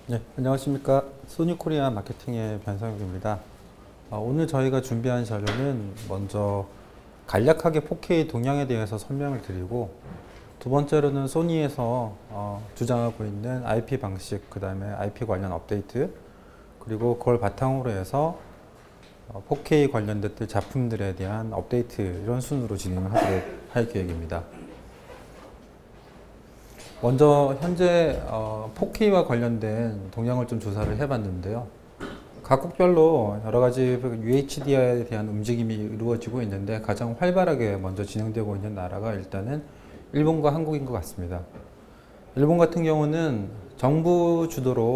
네, 안녕하십니까. 소니코리아 마케팅의 변상욱입니다. 오늘 저희가 준비한 자료는 먼저 간략하게 4K 동향에 대해서 설명을 드리고, 두 번째로는 소니에서 주장하고 있는 IP 방식, 그 다음에 IP 관련 업데이트, 그리고 그걸 바탕으로 해서 4K 관련된 작품들에 대한 업데이트, 이런 순으로 진행을 하도록 할 계획입니다. 먼저 현재 4K와 관련된 동향을 좀 조사를 해봤는데요. 각국별로 여러 가지 UHD에 대한 움직임이 이루어지고 있는데, 가장 활발하게 먼저 진행되고 있는 나라가 일단은 일본과 한국인 것 같습니다. 일본 같은 경우는 정부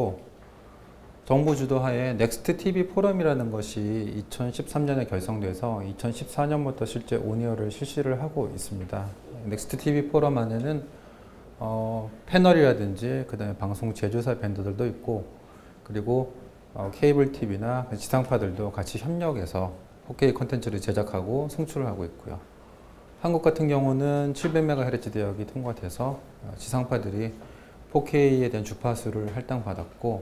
주도하에 넥스트 TV 포럼이라는 것이 2013년에 결성돼서 2014년부터 실제 온이어를 실시를 하고 있습니다. 넥스트 TV 포럼 안에는 패널이라든지 그 다음에 방송 제조사 밴드들도 있고, 그리고 케이블 TV나 지상파들도 같이 협력해서 4K 콘텐츠를 제작하고 송출을 하고 있고요. 한국 같은 경우는 700MHz 대역이 통과돼서 지상파들이 4K에 대한 주파수를 할당받았고,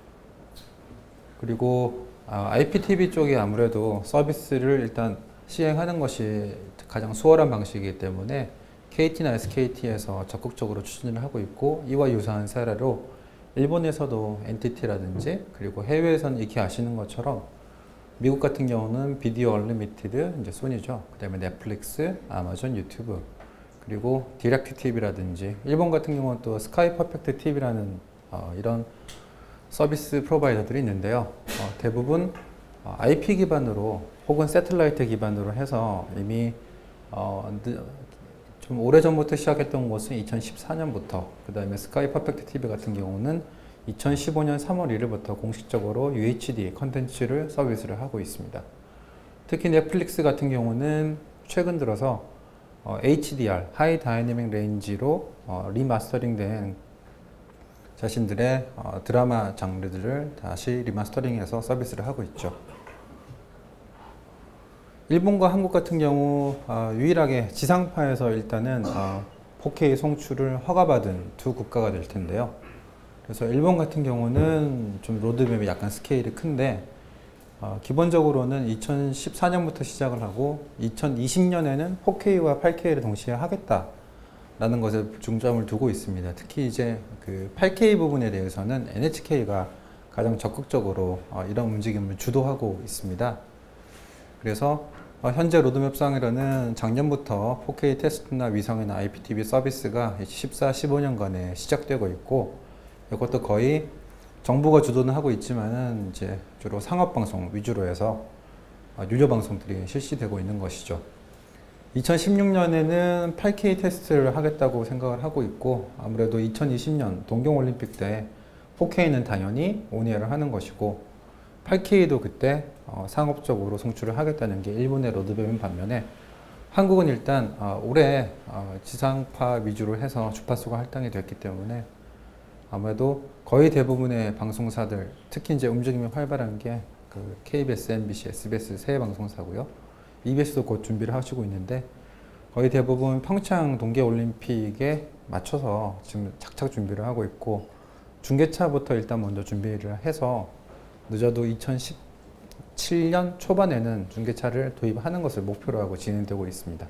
그리고 IPTV 쪽에 아무래도 서비스를 일단 시행하는 것이 가장 수월한 방식이기 때문에 KT나 SKT에서 적극적으로 추진을 하고 있고, 이와 유사한 사례로 일본에서도 NTT라든지, 그리고 해외에서는 익히 아시는 것처럼 미국 같은 경우는 비디오 얼리미티드, 이제 소니죠. 그 다음에 넷플릭스, 아마존, 유튜브, 그리고 디렉트 TV라든지, 일본 같은 경우는 또 스카이 퍼펙트 TV라는 이런 서비스 프로바이더들이 있는데요. 대부분 IP 기반으로 혹은 새틀라이트 기반으로 해서 이미 좀 오래전부터 시작했던 것은 2014년부터, 그 다음에 스카이 퍼펙트 TV 같은 경우는 2015년 3월 1일부터 공식적으로 UHD 컨텐츠를 서비스를 하고 있습니다. 특히 넷플릭스 같은 경우는 최근 들어서 HDR, 하이 다이내믹 레인지로 리마스터링된 자신들의 드라마 장르들을 다시 리마스터링해서 서비스를 하고 있죠. 일본과 한국 같은 경우 유일하게 지상파에서 일단은 4K 송출을 허가받은 두 국가가 될 텐데요. 그래서 일본 같은 경우는 좀 로드맵이 약간 스케일이 큰데, 기본적으로는 2014년부터 시작을 하고 2020년에는 4K와 8K를 동시에 하겠다라는 것에 중점을 두고 있습니다. 특히 이제 그 8K 부분에 대해서는 NHK가 가장 적극적으로 이런 움직임을 주도하고 있습니다. 그래서 현재 로드맵상으로는 작년부터 4K 테스트나 위성이나 IPTV 서비스가 14, 15년간에 시작되고 있고, 이것도 거의 정부가 주도는 하고 있지만은 이제 주로 상업방송 위주로 해서 유료 방송들이 실시되고 있는 것이죠. 2016년에는 8K 테스트를 하겠다고 생각을 하고 있고, 아무래도 2020년 동경올림픽 때 4K는 당연히 온에어를 하는 것이고, 8K도 그때 상업적으로 송출을 하겠다는 게 일본의 로드맵인 반면에, 한국은 일단 올해 지상파 위주로 해서 주파수가 할당이 됐기 때문에 아무래도 거의 대부분의 방송사들, 특히 이제 움직임이 활발한 게 그 KBS, MBC, SBS 세 방송사고요. EBS도 곧 준비를 하시고 있는데, 거의 대부분 평창 동계올림픽에 맞춰서 지금 착착 준비를 하고 있고, 중계차부터 일단 먼저 준비를 해서 늦어도 2017년 초반에는 중계차를 도입하는 것을 목표로 하고 진행되고 있습니다.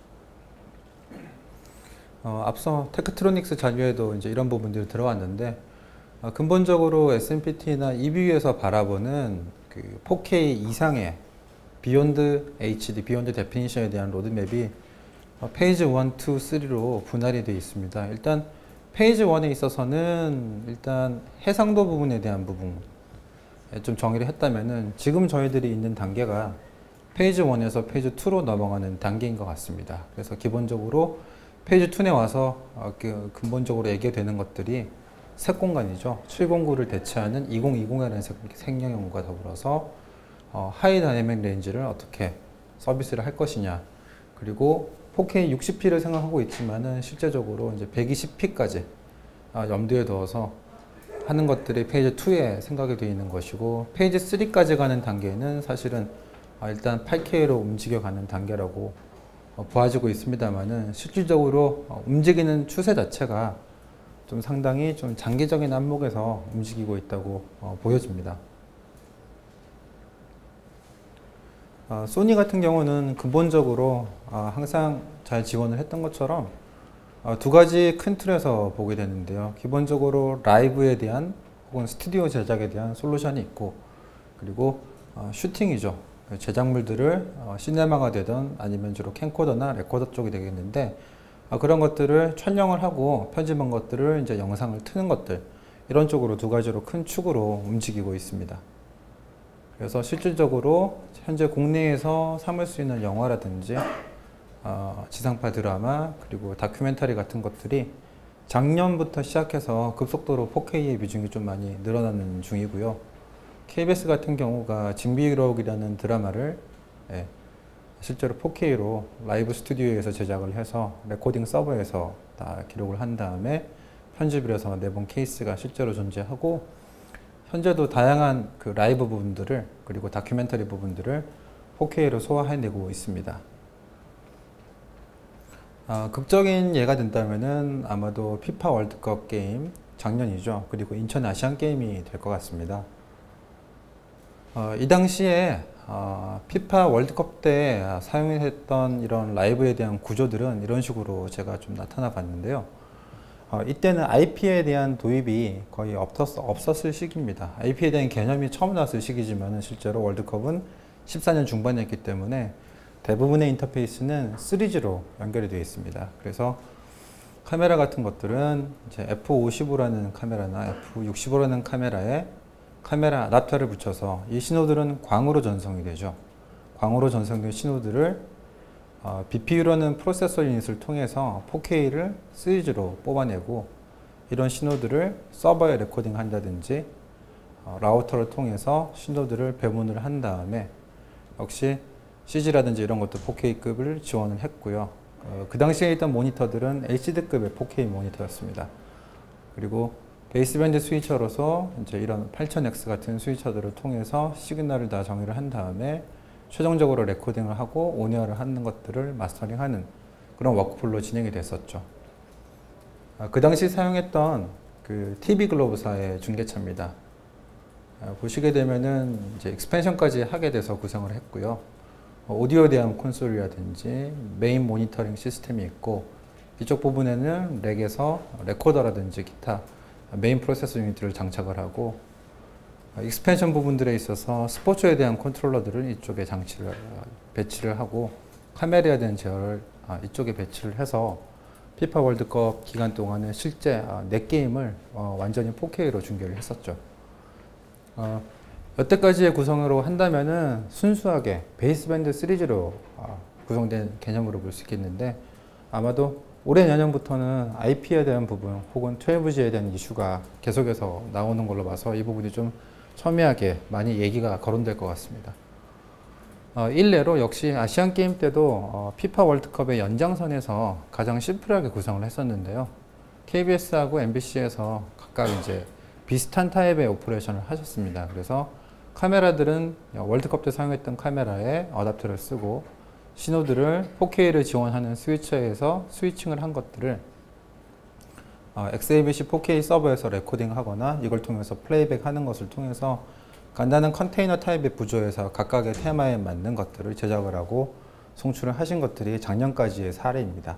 앞서 테크트로닉스 자료에도 이제 이런 부분들이 들어왔는데, 근본적으로 SMPT나 EBU에서 바라보는 그 4K 이상의 비욘드 HD, 비욘드 데피니션에 대한 로드맵이 페이지 1, 2, 3로 분할이 되어 있습니다. 일단 페이지 1에 있어서는 일단 해상도 부분에 대한 부분 좀 정의를 했다면은, 지금 저희들이 있는 단계가 페이지 1에서 페이지 2로 넘어가는 단계인 것 같습니다. 그래서 기본적으로 페이지 2에 와서 근본적으로 얘기되는 것들이 색 공간이죠. 709를 대체하는 2020이라는 생명형과 더불어서 하이 다이내믹 레인지를 어떻게 서비스를 할 것이냐, 그리고 4K 60p를 생각하고 있지만은 실제적으로 이제 120p까지 염두에 두어서 하는 것들이 페이지 2에 생각이 되어 있는 것이고, 페이지 3까지 가는 단계는 사실은 일단 8K로 움직여가는 단계라고 보아지고 있습니다만은, 실질적으로 움직이는 추세 자체가 좀 상당히 좀 장기적인 안목에서 움직이고 있다고 보여집니다. 소니 같은 경우는 근본적으로 항상 잘 지원을 했던 것처럼 두 가지 큰 틀에서 보게 되는데요. 기본적으로 라이브에 대한 혹은 스튜디오 제작에 대한 솔루션이 있고, 그리고 슈팅이죠. 제작물들을 시네마가 되든 아니면 주로 캠코더나 레코더 쪽이 되겠는데, 그런 것들을 촬영을 하고 편집한 것들을 이제 영상을 트는 것들, 이런 쪽으로 두 가지로 큰 축으로 움직이고 있습니다. 그래서 실질적으로 현재 국내에서 삼을 수 있는 영화라든지 지상파 드라마 그리고 다큐멘터리 같은 것들이 작년부터 시작해서 급속도로 4K의 비중이 좀 많이 늘어나는 중이고요. KBS 같은 경우가 징비기록이라는 드라마를 실제로 4K로 라이브 스튜디오에서 제작을 해서 레코딩 서버에서 다 기록을 한 다음에 편집을 해서 내본 케이스가 실제로 존재하고, 현재도 다양한 그 라이브 부분들을 그리고 다큐멘터리 부분들을 4K로 소화해내고 있습니다. 극적인 예가 된다면은 아마도 피파 월드컵 게임 작년이죠. 그리고 인천 아시안 게임이 될 것 같습니다. 이 당시에 피파 월드컵 때 사용했던 이런 라이브에 대한 구조들은 이런 식으로 제가 좀 나타나 봤는데요. 이때는 IP에 대한 도입이 거의 없었을 시기입니다. IP에 대한 개념이 처음 나왔을 시기지만 실제로 월드컵은 14년 중반이었기 때문에 대부분의 인터페이스는 3G로 연결이 되어 있습니다. 그래서 카메라 같은 것들은 이제 F55라는 카메라나 F65라는 카메라에 카메라 아답터를 붙여서 이 신호들은 광으로 전송이 되죠. 광으로 전송된 신호들을 BPU라는 프로세서 유닛을 통해서 4K를 3G로 뽑아내고, 이런 신호들을 서버에 레코딩 한다든지 라우터를 통해서 신호들을 배분을 한 다음에, 역시 CG라든지 이런 것도 4K급을 지원을 했고요. 그 당시에 있던 모니터들은 HD급의 4K 모니터였습니다. 그리고 베이스밴드 스위처로서 이제 이런 8000X 같은 스위처들을 통해서 시그널을 다 정의를 한 다음에 최종적으로 레코딩을 하고 온에어를 하는 것들을 마스터링하는 그런 워크플로 진행이 됐었죠. 그 당시 사용했던 그 TV글로브사의 중계차입니다. 보시게 되면은 이제 익스펜션까지 하게 돼서 구성을 했고요. 오디오에 대한 콘솔이라든지 메인 모니터링 시스템이 있고, 이쪽 부분에는 렉에서 레코더라든지 기타 메인 프로세서 유닛을 장착을 하고, 익스펜션 부분들에 있어서 스포츠에 대한 컨트롤러들을 이쪽에 배치를 하고, 카메라에 대한 제어를 이쪽에 배치를 해서 피파 월드컵 기간 동안에 실제 4게임을 완전히 4K로 중계를 했었죠. 여태까지의 구성으로 한다면은 순수하게 베이스밴드 3G로 구성된 개념으로 볼 수 있겠는데, 아마도 올해 내년부터는 IP에 대한 부분 혹은 12G에 대한 이슈가 계속해서 나오는 걸로 봐서 이 부분이 좀 첨예하게 많이 얘기가 거론될 것 같습니다. 일례로 역시 아시안 게임 때도 피파 월드컵의 연장선에서 가장 심플하게 구성을 했었는데요. KBS하고 MBC에서 각각 이제 비슷한 타입의 오퍼레이션을 하셨습니다. 그래서 카메라들은 월드컵 때 사용했던 카메라에 어댑터를 쓰고, 신호들을 4K를 지원하는 스위처에서 스위칭을 한 것들을 XABC 4K 서버에서 레코딩하거나 이걸 통해서 플레이백 하는 것을 통해서 간단한 컨테이너 타입의 구조에서 각각의 테마에 맞는 것들을 제작을 하고 송출을 하신 것들이 작년까지의 사례입니다.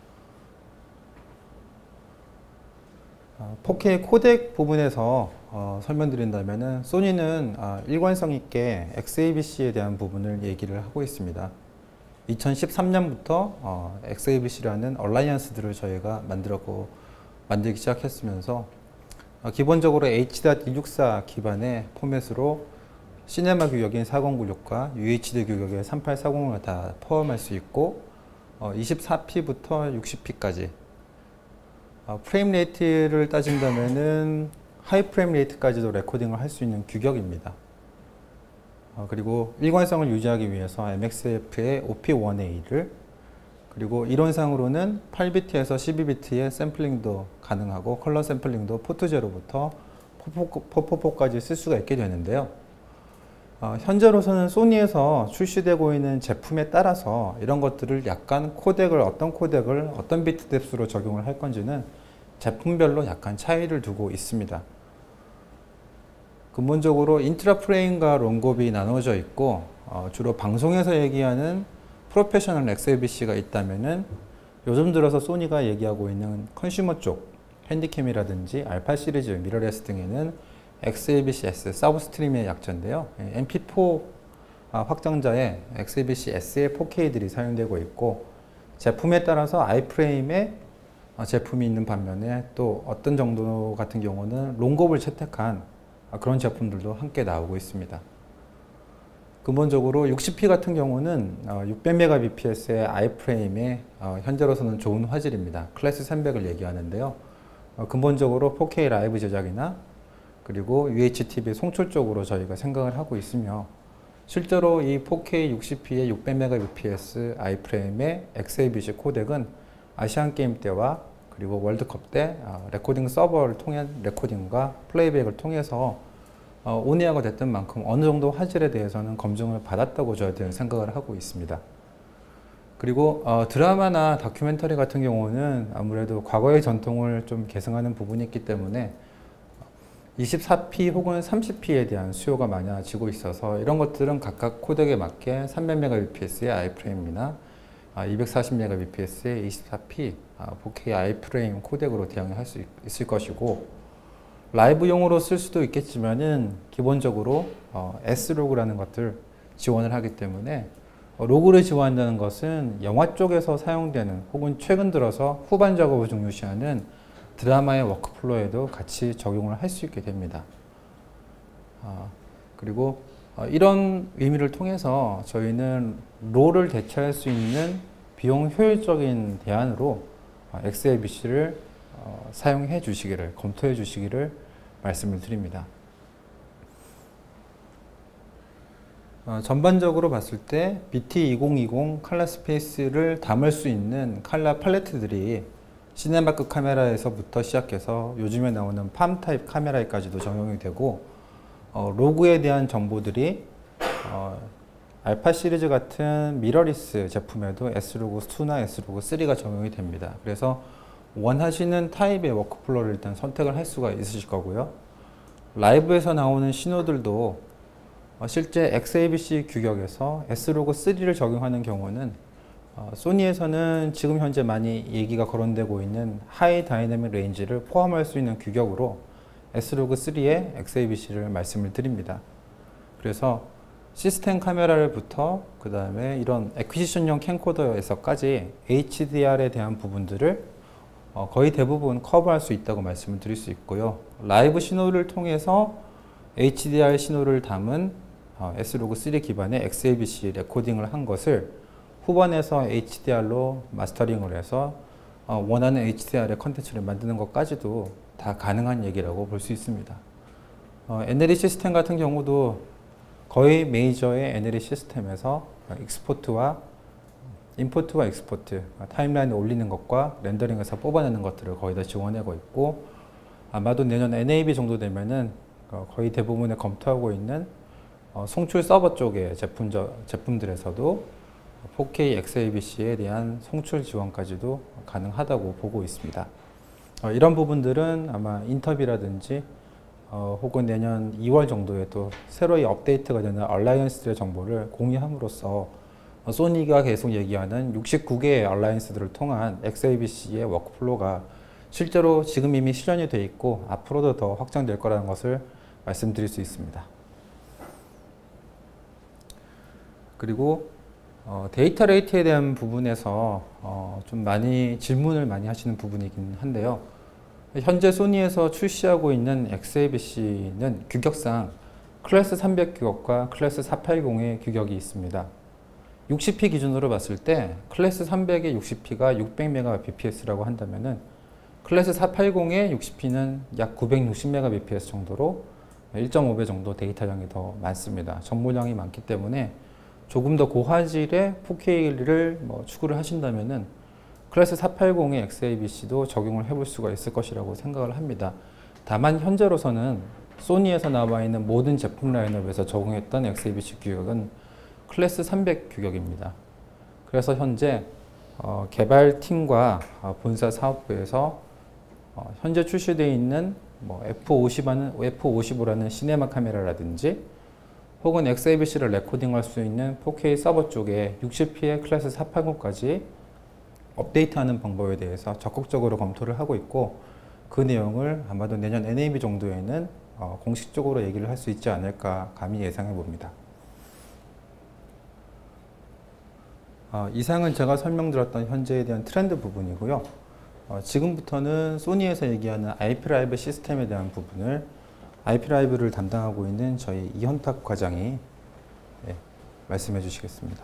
4K 코덱 부분에서 설명드린다면 소니는 일관성 있게 XABC에 대한 부분을 얘기를 하고 있습니다. 2013년부터 XABC라는 얼라이언스들을 저희가 만들기 시작했으면서 기본적으로 H.264 기반의 포맷으로 시네마 규격인 4096과 UHD 규격의 3840을 다 포함할 수 있고, 24p부터 60p까지 프레임 레이트를 따진다면은 하이 프레임 레이트까지도 레코딩을 할 수 있는 규격입니다. 그리고 일관성을 유지하기 위해서 MXF의 OP1A를, 그리고 이론상으로는 8비트에서 12비트의 샘플링도 가능하고 컬러 샘플링도 포트 제로부터 444까지 쓸 수가 있게 되는데요. 현재로서는 소니에서 출시되고 있는 제품에 따라서 이런 것들을 약간 어떤 코덱을 어떤 비트 뎁스로 적용을 할 건지는 제품별로 약간 차이를 두고 있습니다. 근본적으로 인트라 프레임과 롱곱이 나눠져 있고 주로 방송에서 얘기하는 프로페셔널 XLBC가 있다면은 요즘 들어서 소니가 얘기하고 있는 컨슈머 쪽 핸디캠이라든지 알파 시리즈, 미러레스 등에는 XLBC-S 서브스트림의 약자인데요. MP4 확장자에 XLBC-S의 4K들이 사용되고 있고 제품에 따라서 아이프레임에 제품이 있는 반면에 또 어떤 정도 같은 경우는 롱곱을 채택한 그런 제품들도 함께 나오고 있습니다. 근본적으로 60p 같은 경우는 600mbps의 아이프레임에 현재로서는 좋은 화질입니다. 클래스 300을 얘기하는데요. 근본적으로 4K 라이브 제작이나 그리고 UHTV 송출 쪽으로 저희가 생각을 하고 있으며 실제로 이 4K 60p의 600mbps 아이프레임의 XABC 코덱은 아시안게임 때와 그리고 월드컵 때 레코딩 서버를 통한 레코딩과 플레이백을 통해서 온에어가 됐던 만큼 어느 정도 화질에 대해서는 검증을 받았다고 저희들은 생각을 하고 있습니다. 그리고 드라마나 다큐멘터리 같은 경우는 아무래도 과거의 전통을 좀 계승하는 부분이 있기 때문에 24p 혹은 30p에 대한 수요가 많아지고 있어서 이런 것들은 각각 코덱에 맞게 300mbps의 아이프레임이나 240mbps의 24p 4K 아이프레임 코덱으로 대응할 수 있을 것이고 라이브용으로 쓸 수도 있겠지만은 기본적으로 S로그라는 것들 지원을 하기 때문에 로그를 지원한다는 것은 영화 쪽에서 사용되는 혹은 최근 들어서 후반 작업을 중요시하는 드라마의 워크플로우에도 같이 적용을 할 수 있게 됩니다. 그리고 이런 의미를 통해서 저희는 롤을 대체할 수 있는 비용 효율적인 대안으로 XLBC를 사용해 주시기를, 검토해 주시기를 말씀을 드립니다. 전반적으로 봤을 때 BT2020 칼라 스페이스를 담을 수 있는 칼라 팔레트들이 시네마급 카메라에서부터 시작해서 요즘에 나오는 팜 타입 카메라에까지도 적용이 되고 로그에 대한 정보들이 알파 시리즈 같은 미러리스 제품에도 S로그2나 S로그3가 적용이 됩니다. 그래서 원하시는 타입의 워크플로우를 일단 선택을 할 수가 있으실 거고요. 라이브에서 나오는 신호들도 실제 XABC 규격에서 S로그3를 적용하는 경우는 소니에서는 지금 현재 많이 얘기가 거론되고 있는 하이 다이내믹 레인지를 포함할 수 있는 규격으로 S로그3의 XABC를 말씀을 드립니다. 그래서 시스템 카메라를부터 그 다음에 이런 애퀴지션용 캠코더에서까지 HDR에 대한 부분들을 거의 대부분 커버할 수 있다고 말씀을 드릴 수 있고요. 라이브 신호를 통해서 HDR 신호를 담은 S로그3 기반의 XABC 레코딩을 한 것을 후반에서 HDR로 마스터링을 해서 원하는 HDR의 컨텐츠를 만드는 것까지도 다 가능한 얘기라고 볼 수 있습니다. NLE 시스템 같은 경우도 거의 메이저의 NLE 시스템에서 익스포트와 임포트와 익스포트, 타임라인에 올리는 것과 렌더링에서 뽑아내는 것들을 거의 다 지원하고 있고 아마도 내년 NAB 정도 되면은 거의 대부분에 검토하고 있는 송출 서버 쪽의 제품들에서도 4K XABC에 대한 송출 지원까지도 가능하다고 보고 있습니다. 이런 부분들은 아마 인터뷰라든지 혹은 내년 2월 정도에 또 새로이 업데이트가 되는 얼라이언스들의 정보를 공유함으로써 소니가 계속 얘기하는 69개의 얼라이언스들을 통한 XABC의 워크플로우가 실제로 지금 이미 실현이 되어 있고 앞으로도 더 확장될 거라는 것을 말씀드릴 수 있습니다. 그리고 데이터 레이트에 대한 부분에서 좀 많이 질문을 많이 하시는 부분이긴 한데요. 현재 소니에서 출시하고 있는 XABC는 규격상 클래스 300 규격과 클래스 480의 규격이 있습니다. 60p 기준으로 봤을 때 클래스 300의 60p가 600mbps라고 한다면은 클래스 480의 60p는 약 960mbps 정도로 1.5배 정도 데이터량이 더 많습니다. 정보량이 많기 때문에 조금 더 고화질의 4K를 추구를 하신다면은 클래스 480의 XABC도 적용을 해볼 수가 있을 것이라고 생각을 합니다. 다만 현재로서는 소니에서 나와 있는 모든 제품 라인업에서 적용했던 XABC 규격은 클래스 300 규격입니다. 그래서 현재 개발팀과 본사 사업부에서 현재 출시되어 있는 뭐 F55라는 시네마 카메라라든지 혹은 XAVC를 레코딩할 수 있는 4K 서버 쪽에 60p의 클래스 480까지 업데이트하는 방법에 대해서 적극적으로 검토를 하고 있고, 그 내용을 아마도 내년 NAB 정도에는 공식적으로 얘기를 할 수 있지 않을까 감히 예상해 봅니다. 이상은 제가 설명드렸던 현재에 대한 트렌드 부분이고요. 지금부터는 소니에서 얘기하는 IP 라이브 시스템에 대한 부분을 IP 라이브를 담당하고 있는 저희 이현탁 과장이 말씀해 주시겠습니다.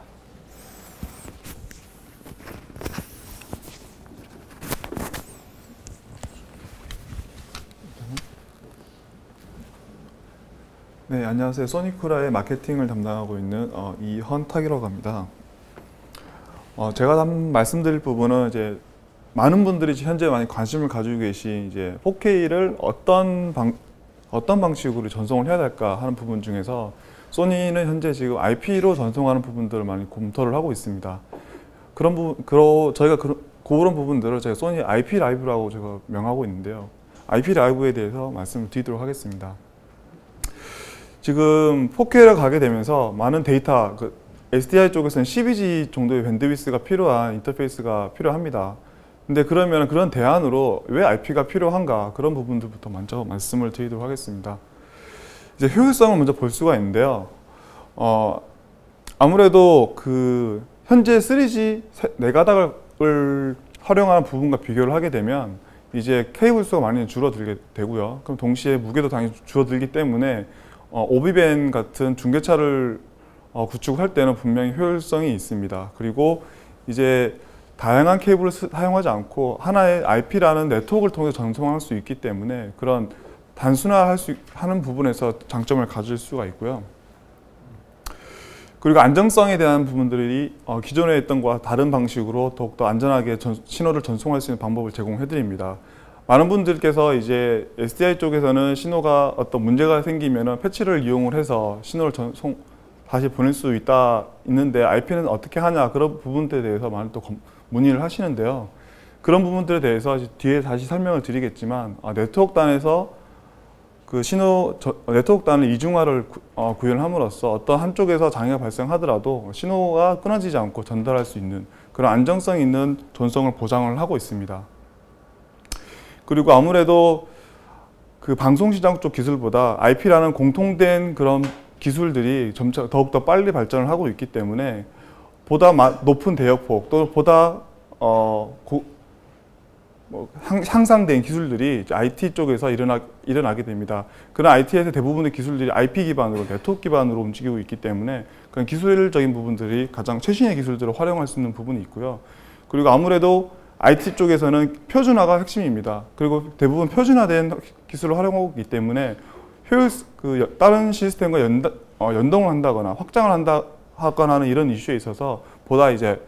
네, 안녕하세요. 소니쿠라의 마케팅을 담당하고 있는 이현탁이라고 합니다. 제가 말씀드릴 부분은 이제 많은 분들이 현재 많이 관심을 가지고 계신 이제 4K를 어떤 방식으로 전송을 해야 될까 하는 부분 중에서 소니는 현재 지금 IP로 전송하는 부분들을 많이 검토를 하고 있습니다. 그런 저희가 그런 부분들을 제가 소니 IP 라이브라고 제가 명하고 있는데요. IP 라이브에 대해서 말씀을 드리도록 하겠습니다. 지금 4K를 가게 되면서 많은 데이터, SDI 쪽에서는 12G 정도의 밴드위스가 필요한 인터페이스가 필요합니다. 근데 그러면 그런 대안으로 왜 IP가 필요한가, 그런 부분들부터 먼저 말씀을 드리도록 하겠습니다. 이제 효율성을 먼저 볼 수가 있는데요. 아무래도 현재 3G 네 가닥을 활용하는 부분과 비교를 하게 되면 이제 케이블 수가 많이 줄어들게 되고요. 그럼 동시에 무게도 당연히 줄어들기 때문에 오비밴 같은 중계차를 구축할 때는 분명히 효율성이 있습니다. 그리고 이제 다양한 케이블을 사용하지 않고 하나의 IP라는 네트워크를 통해서 전송할 수 있기 때문에 그런 하는 부분에서 장점을 가질 수가 있고요. 그리고 안정성에 대한 부분들이 기존에 했던 것과 다른 방식으로 더욱더 안전하게 신호를 전송할 수 있는 방법을 제공해 드립니다. 많은 분들께서 이제 SDI 쪽에서는 신호가 어떤 문제가 생기면 패치를 이용을 해서 신호를 다시 보낼 수 있는데 IP는 어떻게 하냐, 그런 부분들에 대해서 많이 또 문의를 하시는데요. 그런 부분들에 대해서 뒤에 다시 설명을 드리겠지만 네트워크 단에서 네트워크 단의 이중화를 구현함으로써 어떤 한쪽에서 장애가 발생하더라도 신호가 끊어지지 않고 전달할 수 있는 그런 안정성 있는 전송을 보장을 하고 있습니다. 그리고 아무래도 방송시장 쪽 기술보다 IP라는 공통된 그런 기술들이 점차 더욱더 빨리 발전을 하고 있기 때문에 보다 높은 대역폭 또는 보다 향상된 기술들이 IT 쪽에서 일어나게 됩니다. 그런 IT에서 대부분의 기술들이 IP 기반으로, 네트워크 기반으로 움직이고 있기 때문에 그런 기술적인 부분들이 가장 최신의 기술들을 활용할 수 있는 부분이 있고요. 그리고 아무래도 IT 쪽에서는 표준화가 핵심입니다. 그리고 대부분 표준화된 기술을 활용하고 있기 때문에 다른 시스템과 연동을 한다거나 확장을 하거나 하는 이런 이슈에 있어서 보다 이제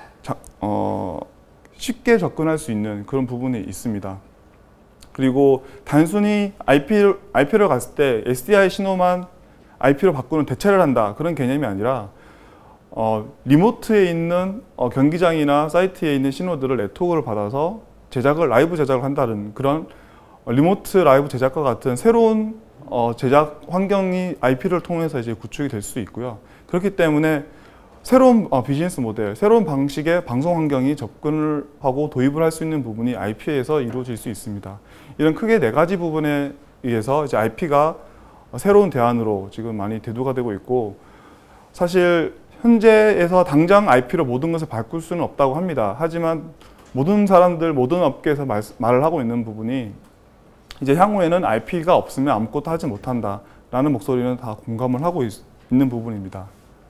쉽게 접근할 수 있는 그런 부분이 있습니다. 그리고 단순히 IP를 갔을 때 SDI 신호만 IP로 바꾸는 대체를 한다, 그런 개념이 아니라 리모트에 있는 경기장이나 사이트에 있는 신호들을 네트워크를 받아서 라이브 제작을 한다는 그런 리모트 라이브 제작과 같은 새로운 제작 환경이 IP를 통해서 이제 구축이 될 수 있고요. 그렇기 때문에 새로운 비즈니스 모델, 새로운 방식의 방송 환경이 접근을 하고 도입을 할 수 있는 부분이 IP에서 이루어질 수 있습니다. 이런 크게 네 가지 부분에 의해서 이제 IP가 새로운 대안으로 지금 많이 대두가 되고 있고, 사실 현재에서 당장 IP로 모든 것을 바꿀 수는 없다고 합니다. 하지만 모든 사람들, 모든 업계에서 말을 하고 있는 부분이 이제 향후에는 IP가 없으면 아무것도 하지 못한다라는 목소리는 다 공감을 하고 있는 부분입니다.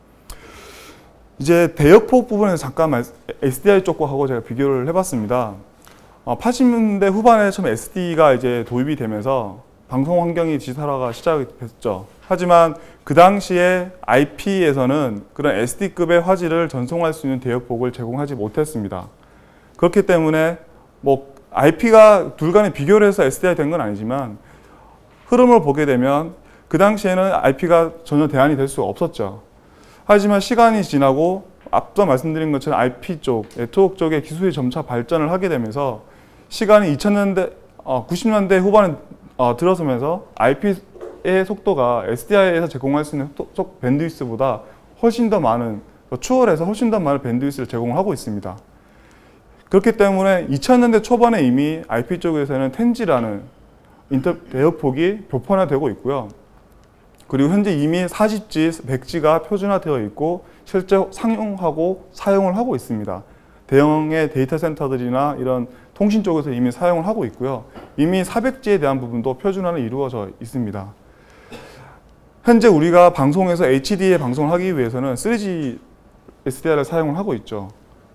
이제 대역폭 부분에서 잠깐 SDI 쪽과 하고 제가 비교를 해봤습니다. 80년대 후반에 처음 SD가 이제 도입이 되면서 방송 환경이 지사화가 시작이 됐죠. 하지만 그 당시에 IP에서는 그런 SD급의 화질을 전송할 수 있는 대역폭을 제공하지 못했습니다. 그렇기 때문에 IP가 둘 간의 비교를 해서 SDI 된 건 아니지만 흐름을 보게 되면 그 당시에는 IP가 전혀 대안이 될 수가 없었죠. 하지만 시간이 지나고 앞서 말씀드린 것처럼 IP 쪽, 네트워크 쪽의 기술이 점차 발전을 하게 되면서 시간이 2000년대 90년대 후반에 들어서면서 IP의 속도가 SDI에서 제공할 수 있는 밴드위스보다 훨씬 더 많은, 추월해서 훨씬 더 많은 밴드위스를 제공을 하고 있습니다. 그렇기 때문에 2000년대 초반에 이미 IP 쪽에서는 10G라는 대역폭이 보편화되고 있고요. 그리고 현재 이미 40G, 100G가 표준화되어 있고 실제 상용하고 사용을 하고 있습니다. 대형의 데이터 센터들이나 이런 통신 쪽에서 이미 사용을 하고 있고요. 이미 400G에 대한 부분도 표준화는 이루어져 있습니다. 현재 우리가 방송에서 HD에 방송을 하기 위해서는 3G SDI를 사용을 하고 있죠.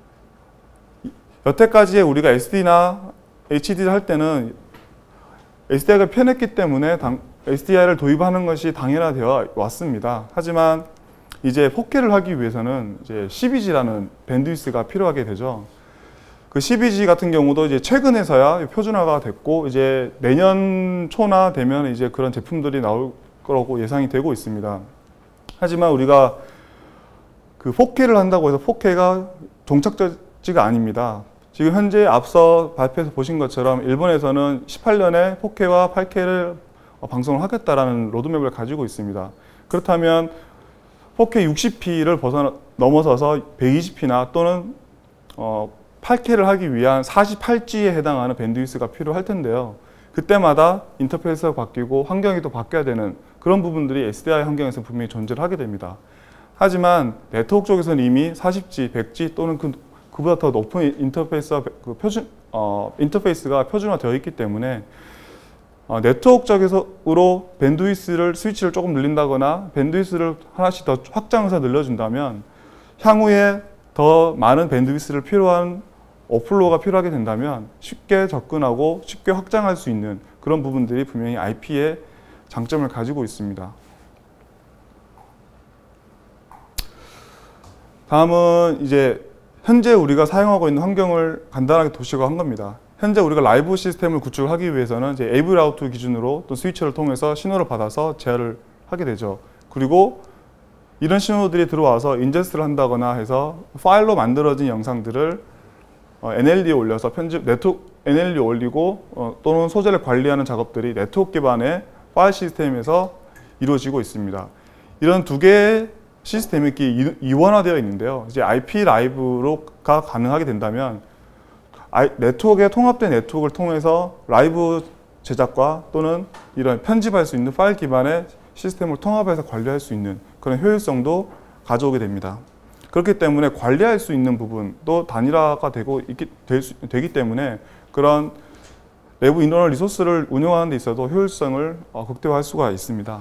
여태까지 우리가 SD나 HD를 할 때는 SDI가 편했기 때문에 SDI를 도입하는 것이 당연화되어 왔습니다. 하지만 이제 4K를 하기 위해서는 이제 12G라는 밴드위스가 필요하게 되죠. 그 12G 같은 경우도 이제 최근에서야 표준화가 됐고 이제 내년 초나 되면 이제 그런 제품들이 나올 거라고 예상이 되고 있습니다. 하지만 우리가 그 4K를 한다고 해서 4K가 종착지가 아닙니다. 지금 현재 앞서 발표에서 보신 것처럼 일본에서는 18년에 4K와 8K를 방송을 하겠다라는 로드맵을 가지고 있습니다. 그렇다면 4K 60p를 넘어서서 120p나 또는 8K를 하기 위한 48G에 해당하는 밴드위스가 필요할 텐데요. 그때마다 인터페이스가 바뀌고 환경이 또 바뀌어야 되는 그런 부분들이 SDI 환경에서 분명히 존재를 하게 됩니다. 하지만 네트워크 쪽에서는 이미 40G, 100G 또는 그보다 더 높은 인터페이스가 표준화되어 있기 때문에 네트워크 쪽으로 밴드위스를 스위치를 조금 늘린다거나 밴드위스를 하나씩 더 확장해서 늘려준다면 향후에 더 많은 밴드위스를 필요한 오플로가 필요하게 된다면 쉽게 접근하고 쉽게 확장할 수 있는 그런 부분들이 분명히 IP의 장점을 가지고 있습니다. 다음은 이제 현재 우리가 사용하고 있는 환경을 간단하게 도식화 한 겁니다. 현재 우리가 라이브 시스템을 구축하기 위해서는 이제 AV 라우터 기준으로 또 스위치를 통해서 신호를 받아서 제어를 하게 되죠. 그리고 이런 신호들이 들어와서 인제스트를 한다거나 해서 파일로 만들어진 영상들을 NLD에 올려서 NLD에 올리고 또는 소재를 관리하는 작업들이 네트워크 기반의 파일 시스템에서 이루어지고 있습니다. 이런 두 개의 시스템이 이원화되어 있는데요. 이제 IP 라이브가 가능하게 된다면 네트워크에 통합된 네트워크를 통해서 라이브 제작과 또는 이런 편집할 수 있는 파일 기반의 시스템을 통합해서 관리할 수 있는 그런 효율성도 가져오게 됩니다. 그렇기 때문에 관리할 수 있는 부분도 단일화가 되기 때문에 그런 내부 인터널 리소스를 운영하는 데 있어도 효율성을 극대화할 수가 있습니다.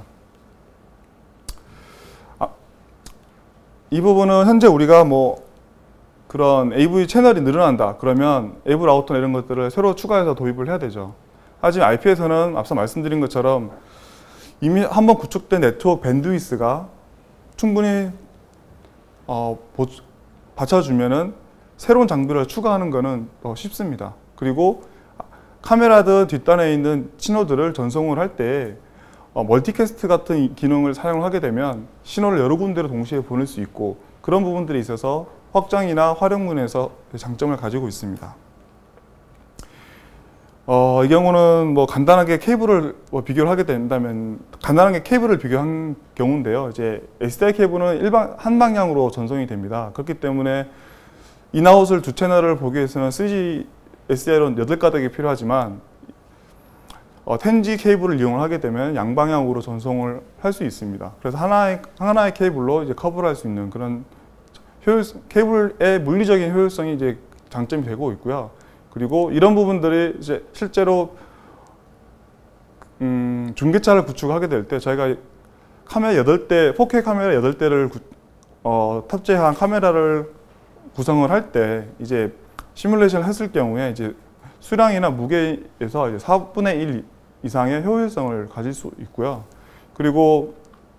이 부분은 현재 우리가 그런 AV 채널이 늘어난다 그러면 AV 라우터나 이런 것들을 새로 추가해서 도입을 해야 되죠. 하지만 IP에서는 앞서 말씀드린 것처럼 이미 한번 구축된 네트워크 밴드위스가 충분히 받쳐주면은 새로운 장비를 추가하는 것은 더 쉽습니다. 그리고 카메라든 뒷단에 있는 신호들을 전송을 할 때 멀티캐스트 같은 기능을 사용을 하게 되면 신호를 여러 군데로 동시에 보낼 수 있고 그런 부분들이 있어서 확장이나 활용문에서 장점을 가지고 있습니다. 이 경우는 간단하게 케이블을 비교를 하게 된다면 간단하게 케이블을 비교한 경우인데요. 이제 SDI 케이블은 한 방향으로 전송이 됩니다. 그렇기 때문에 인아웃을 두 채널을 보기 위해서는 3G SDI로는 8가닥이 필요하지만 10G 케이블을 이용을 하게 되면 양방향으로 전송을 할 수 있습니다. 그래서 하나의 케이블로 이제 커버를 할 수 있는 그런 케이블의 물리적인 효율성이 이제 장점이 되고 있고요. 그리고 이런 부분들이 이제 실제로 중계차를 구축하게 될 때 저희가 카메라 8대, 4K 카메라 8대를 탑재한 카메라를 구성을 할 때 이제 시뮬레이션을 했을 경우에 이제 수량이나 무게에서 이제 4분의 1 이상의 효율성을 가질 수 있고요. 그리고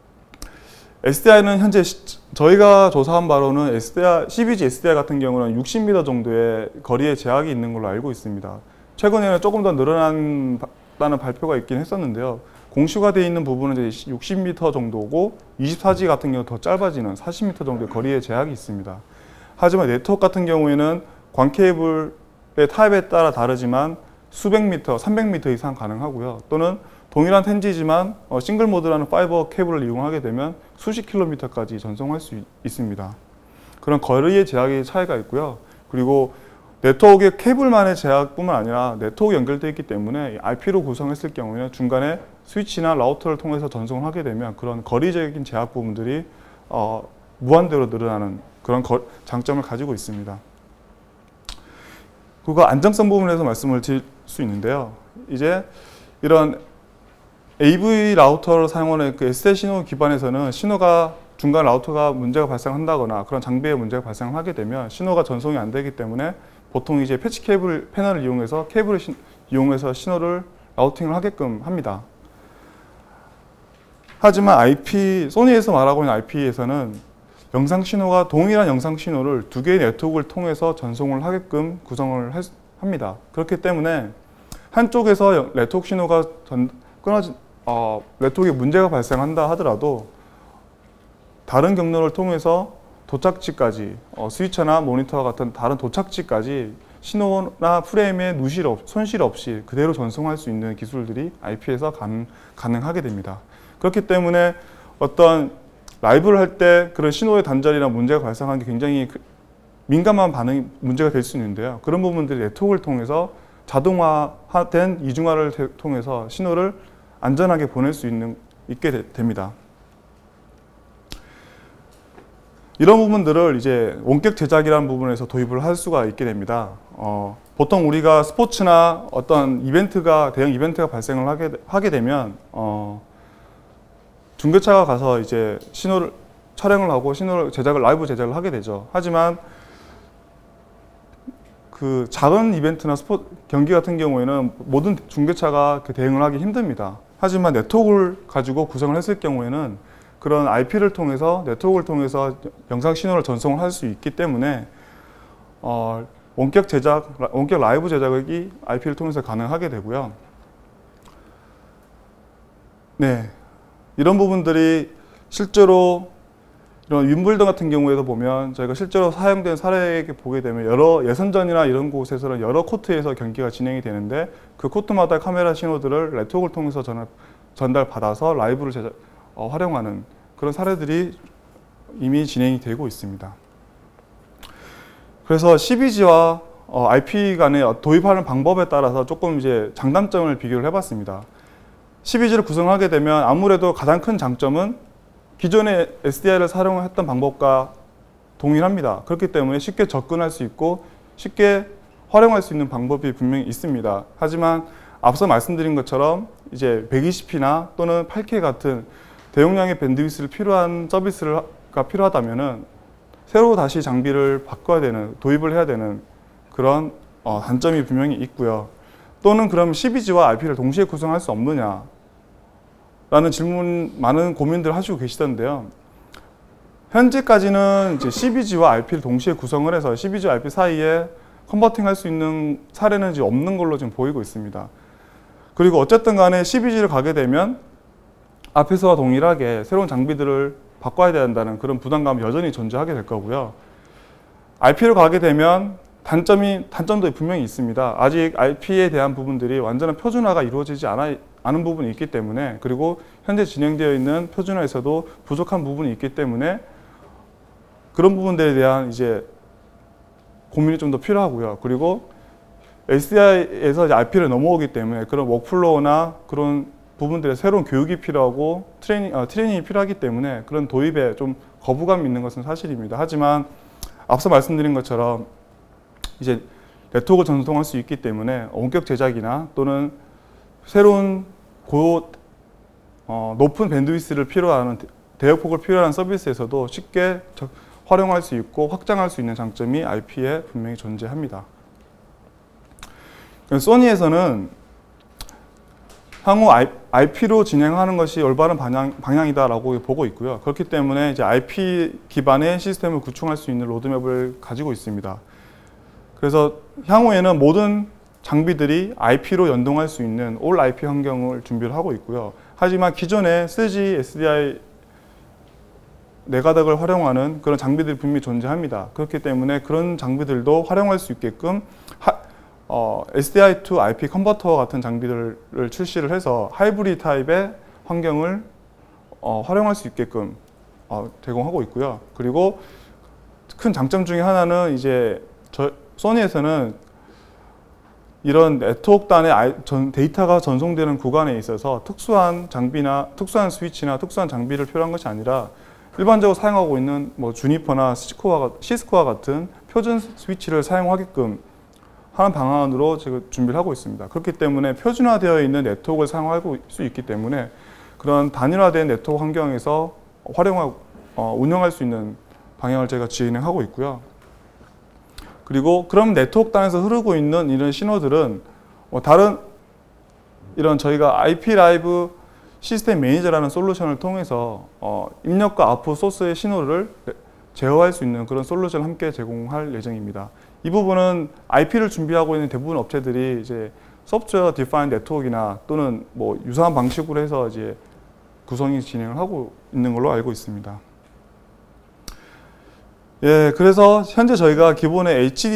SDI는 현재 저희가 조사한 바로는 SDI, 12G SDI 같은 경우는 60m 정도의 거리에 제약이 있는 걸로 알고 있습니다. 최근에는 조금 더 늘어난다는 발표가 있긴 했었는데요. 공시화되어 있는 부분은 이제 60m 정도고 24G 같은 경우 더 짧아지는 40m 정도의 거리에 제약이 있습니다. 하지만 네트워크 같은 경우에는 광 케이블의 타입에 따라 다르지만 수백 미터, 300m 이상 가능하고요. 또는 동일한 텐지지만 싱글 모드라는 파이버 케이블을 이용하게 되면 수십 킬로미터까지 전송할 수 있습니다. 그런 거리의 제약의 차이가 있고요. 그리고 네트워크의 케이블만의 제약뿐만 아니라 네트워크 연결되어 있기 때문에 IP로 구성했을 경우에는 중간에 스위치나 라우터를 통해서 전송을 하게 되면 그런 거리적인 제약 부분들이 무한대로 늘어나는 그런 장점을 가지고 있습니다. 그리고 안정성 부분에서 말씀을 드릴 수 있는데요. 이제 이런 AV 라우터를 사용하는 그 SDI 신호 기반에서는 신호가 중간 라우터가 문제가 발생한다거나 그런 장비에 문제가 발생하게 되면 신호가 전송이 안 되기 때문에 보통 이제 패치 케이블 패널을 이용해서 케이블을 이용해서 신호를 라우팅을 하게끔 합니다. 하지만 소니에서 말하고 있는 IP에서는 영상 신호가 동일한 영상 신호를 두 개의 네트워크를 통해서 전송을 하게끔 구성을 합니다. 그렇기 때문에 한쪽에서 네트워크 신호가 네트워크에 문제가 발생한다 하더라도 다른 경로를 통해서 도착지까지 스위처나 모니터와 같은 다른 도착지까지 신호나 프레임의 손실 없이 그대로 전송할 수 있는 기술들이 IP에서 가능하게 됩니다. 그렇기 때문에 어떤 라이브를 할 때 그런 신호의 단절이나 문제가 발생하는 게 굉장히 민감한 문제가 될 수 있는데요. 그런 부분들이 네트워크를 통해서 자동화된 이중화를 통해서 신호를 안전하게 보낼 수 있게 됩니다. 이런 부분들을 이제 원격 제작이라는 부분에서 도입을 할 수가 있게 됩니다. 보통 우리가 스포츠나 어떤 대형 이벤트가 발생을 하게 되면 중계차가 가서 이제 신호를 촬영을 하고 라이브 제작을 하게 되죠. 하지만 그 작은 이벤트나 경기 같은 경우에는 모든 중계차가 대응을 하기 힘듭니다. 하지만 네트워크를 가지고 구성을 했을 경우에는 그런 네트워크를 통해서 영상 신호를 전송을 할 수 있기 때문에 원격 라이브 제작이 IP를 통해서 가능하게 되고요. 네, 이런 부분들이 실제로 이런 윈블던 같은 경우에도 보면 저희가 실제로 사용된 사례에 보게 되면 여러 예선전이나 이런 곳에서는 여러 코트에서 경기가 진행이 되는데 그 코트마다 카메라 신호들을 네트워크를 통해서 전달받아서 라이브를 활용하는 그런 사례들이 이미 진행이 되고 있습니다. 그래서 CBG와 IP 간에 도입하는 방법에 따라서 조금 이제 장단점을 비교를 해봤습니다. CBG를 구성하게 되면 아무래도 가장 큰 장점은 기존의 SDI를 사용했던 방법과 동일합니다. 그렇기 때문에 쉽게 접근할 수 있고 쉽게 활용할 수 있는 방법이 분명히 있습니다. 하지만 앞서 말씀드린 것처럼 이제 120p나 또는 8K 같은 대용량의 밴드위스를 필요한 서비스가 필요하다면은 새로 다시 장비를 도입을 해야 되는 그런 단점이 분명히 있고요. 또는 그럼 CBG와 IP를 동시에 구성할 수 없느냐? 라는 많은 고민들을 하시고 계시던데요. 현재까지는 이제 CBG와 IP를 동시에 구성을 해서 CBG와 IP 사이에 컨버팅할 수 있는 사례는 이제 없는 걸로 지금 보이고 있습니다. 그리고 어쨌든 간에 CBG를 가게 되면 앞에서와 동일하게 새로운 장비들을 바꿔야 된다는 그런 부담감이 여전히 존재하게 될 거고요. IP로 가게 되면 단점도 분명히 있습니다. 아직 IP에 대한 부분들이 완전한 표준화가 이루어지지 않은 부분이 있기 때문에, 그리고 현재 진행되어 있는 표준화에서도 부족한 부분이 있기 때문에 그런 부분들에 대한 이제 고민이 좀 더 필요하고요. 그리고 SDI에서 이제 IP를 넘어오기 때문에 그런 워크플로우나 그런 부분들의 새로운 교육이 필요하고 트레이닝이 필요하기 때문에 그런 도입에 좀 거부감이 있는 것은 사실입니다. 하지만 앞서 말씀드린 것처럼 이제 네트워크를 전송할 수 있기 때문에 원격 제작이나 또는 새로운 높은 밴드위스를 필요하는 대역폭을 필요한 서비스에서도 쉽게 활용할 수 있고 확장할 수 있는 장점이 IP에 분명히 존재합니다. 소니에서는 향후 IP로 진행하는 것이 올바른 방향이다라고 보고 있고요. 그렇기 때문에 이제 IP 기반의 시스템을 구축할 수 있는 로드맵을 가지고 있습니다. 그래서 향후에는 모든 장비들이 IP로 연동할 수 있는 올 IP 환경을 준비를 하고 있고요. 하지만 기존의 3G SDI 네가닥을 활용하는 그런 장비들이 분명히 존재합니다. 그렇기 때문에 그런 장비들도 활용할 수 있게끔 SDI to IP 컨버터 같은 장비들을 출시를 해서 하이브리드 타입의 환경을 활용할 수 있게끔 제공하고 있고요. 그리고 큰 장점 중에 하나는 이제 소니에서는 이런 네트워크단의 데이터가 전송되는 구간에 있어서 특수한 장비나 특수한 스위치나 특수한 장비를 필요한 것이 아니라 일반적으로 사용하고 있는 뭐 주니퍼나 시스코와 같은 표준 스위치를 사용하게끔 하는 방안으로 지금 준비를 하고 있습니다. 그렇기 때문에 표준화되어 있는 네트워크를 사용할 수 있기 때문에 그런 단일화된 네트워크 환경에서 운영할 수 있는 방향을 제가 진행하고 있고요. 그리고 그럼 네트워크 단에서 흐르고 있는 이런 신호들은 다른 이런 저희가 IP 라이브 시스템 매니저라는 솔루션을 통해서 입력과 아웃풋 소스의 신호를 제어할 수 있는 그런 솔루션을 함께 제공할 예정입니다. 이 부분은 IP를 준비하고 있는 대부분 업체들이 이제 소프트웨어 디파인 네트워크나 또는 뭐 유사한 방식으로 해서 이제 구성이 진행을 하고 있는 걸로 알고 있습니다. 예, 그래서 현재 저희가 기본에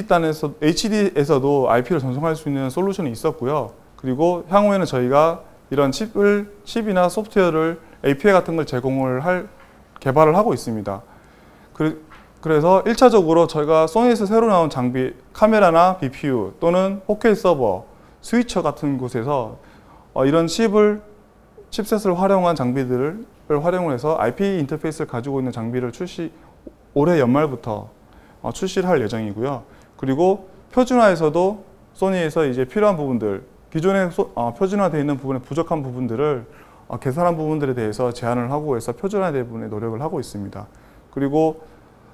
HD에서도 IP를 전송할 수 있는 솔루션이 있었고요. 그리고 향후에는 저희가 이런 칩이나 소프트웨어를 API 같은 걸 개발을 하고 있습니다. 그래서 1차적으로 저희가 소니에서 새로 나온 장비, 카메라나 BPU 또는 4K 서버, 스위처 같은 곳에서 이런 칩셋을 활용한 장비들을 활용을 해서 IP 인터페이스를 가지고 있는 장비를 올해 연말부터 출시를 할 예정이고요. 그리고 표준화에서도 소니에서 이제 필요한 부분들, 기존에 표준화되어 있는 부분에 부족한 부분들을 개선한 부분들에 대해서 제안을 하고 해서 표준화된 부분에 노력을 하고 있습니다. 그리고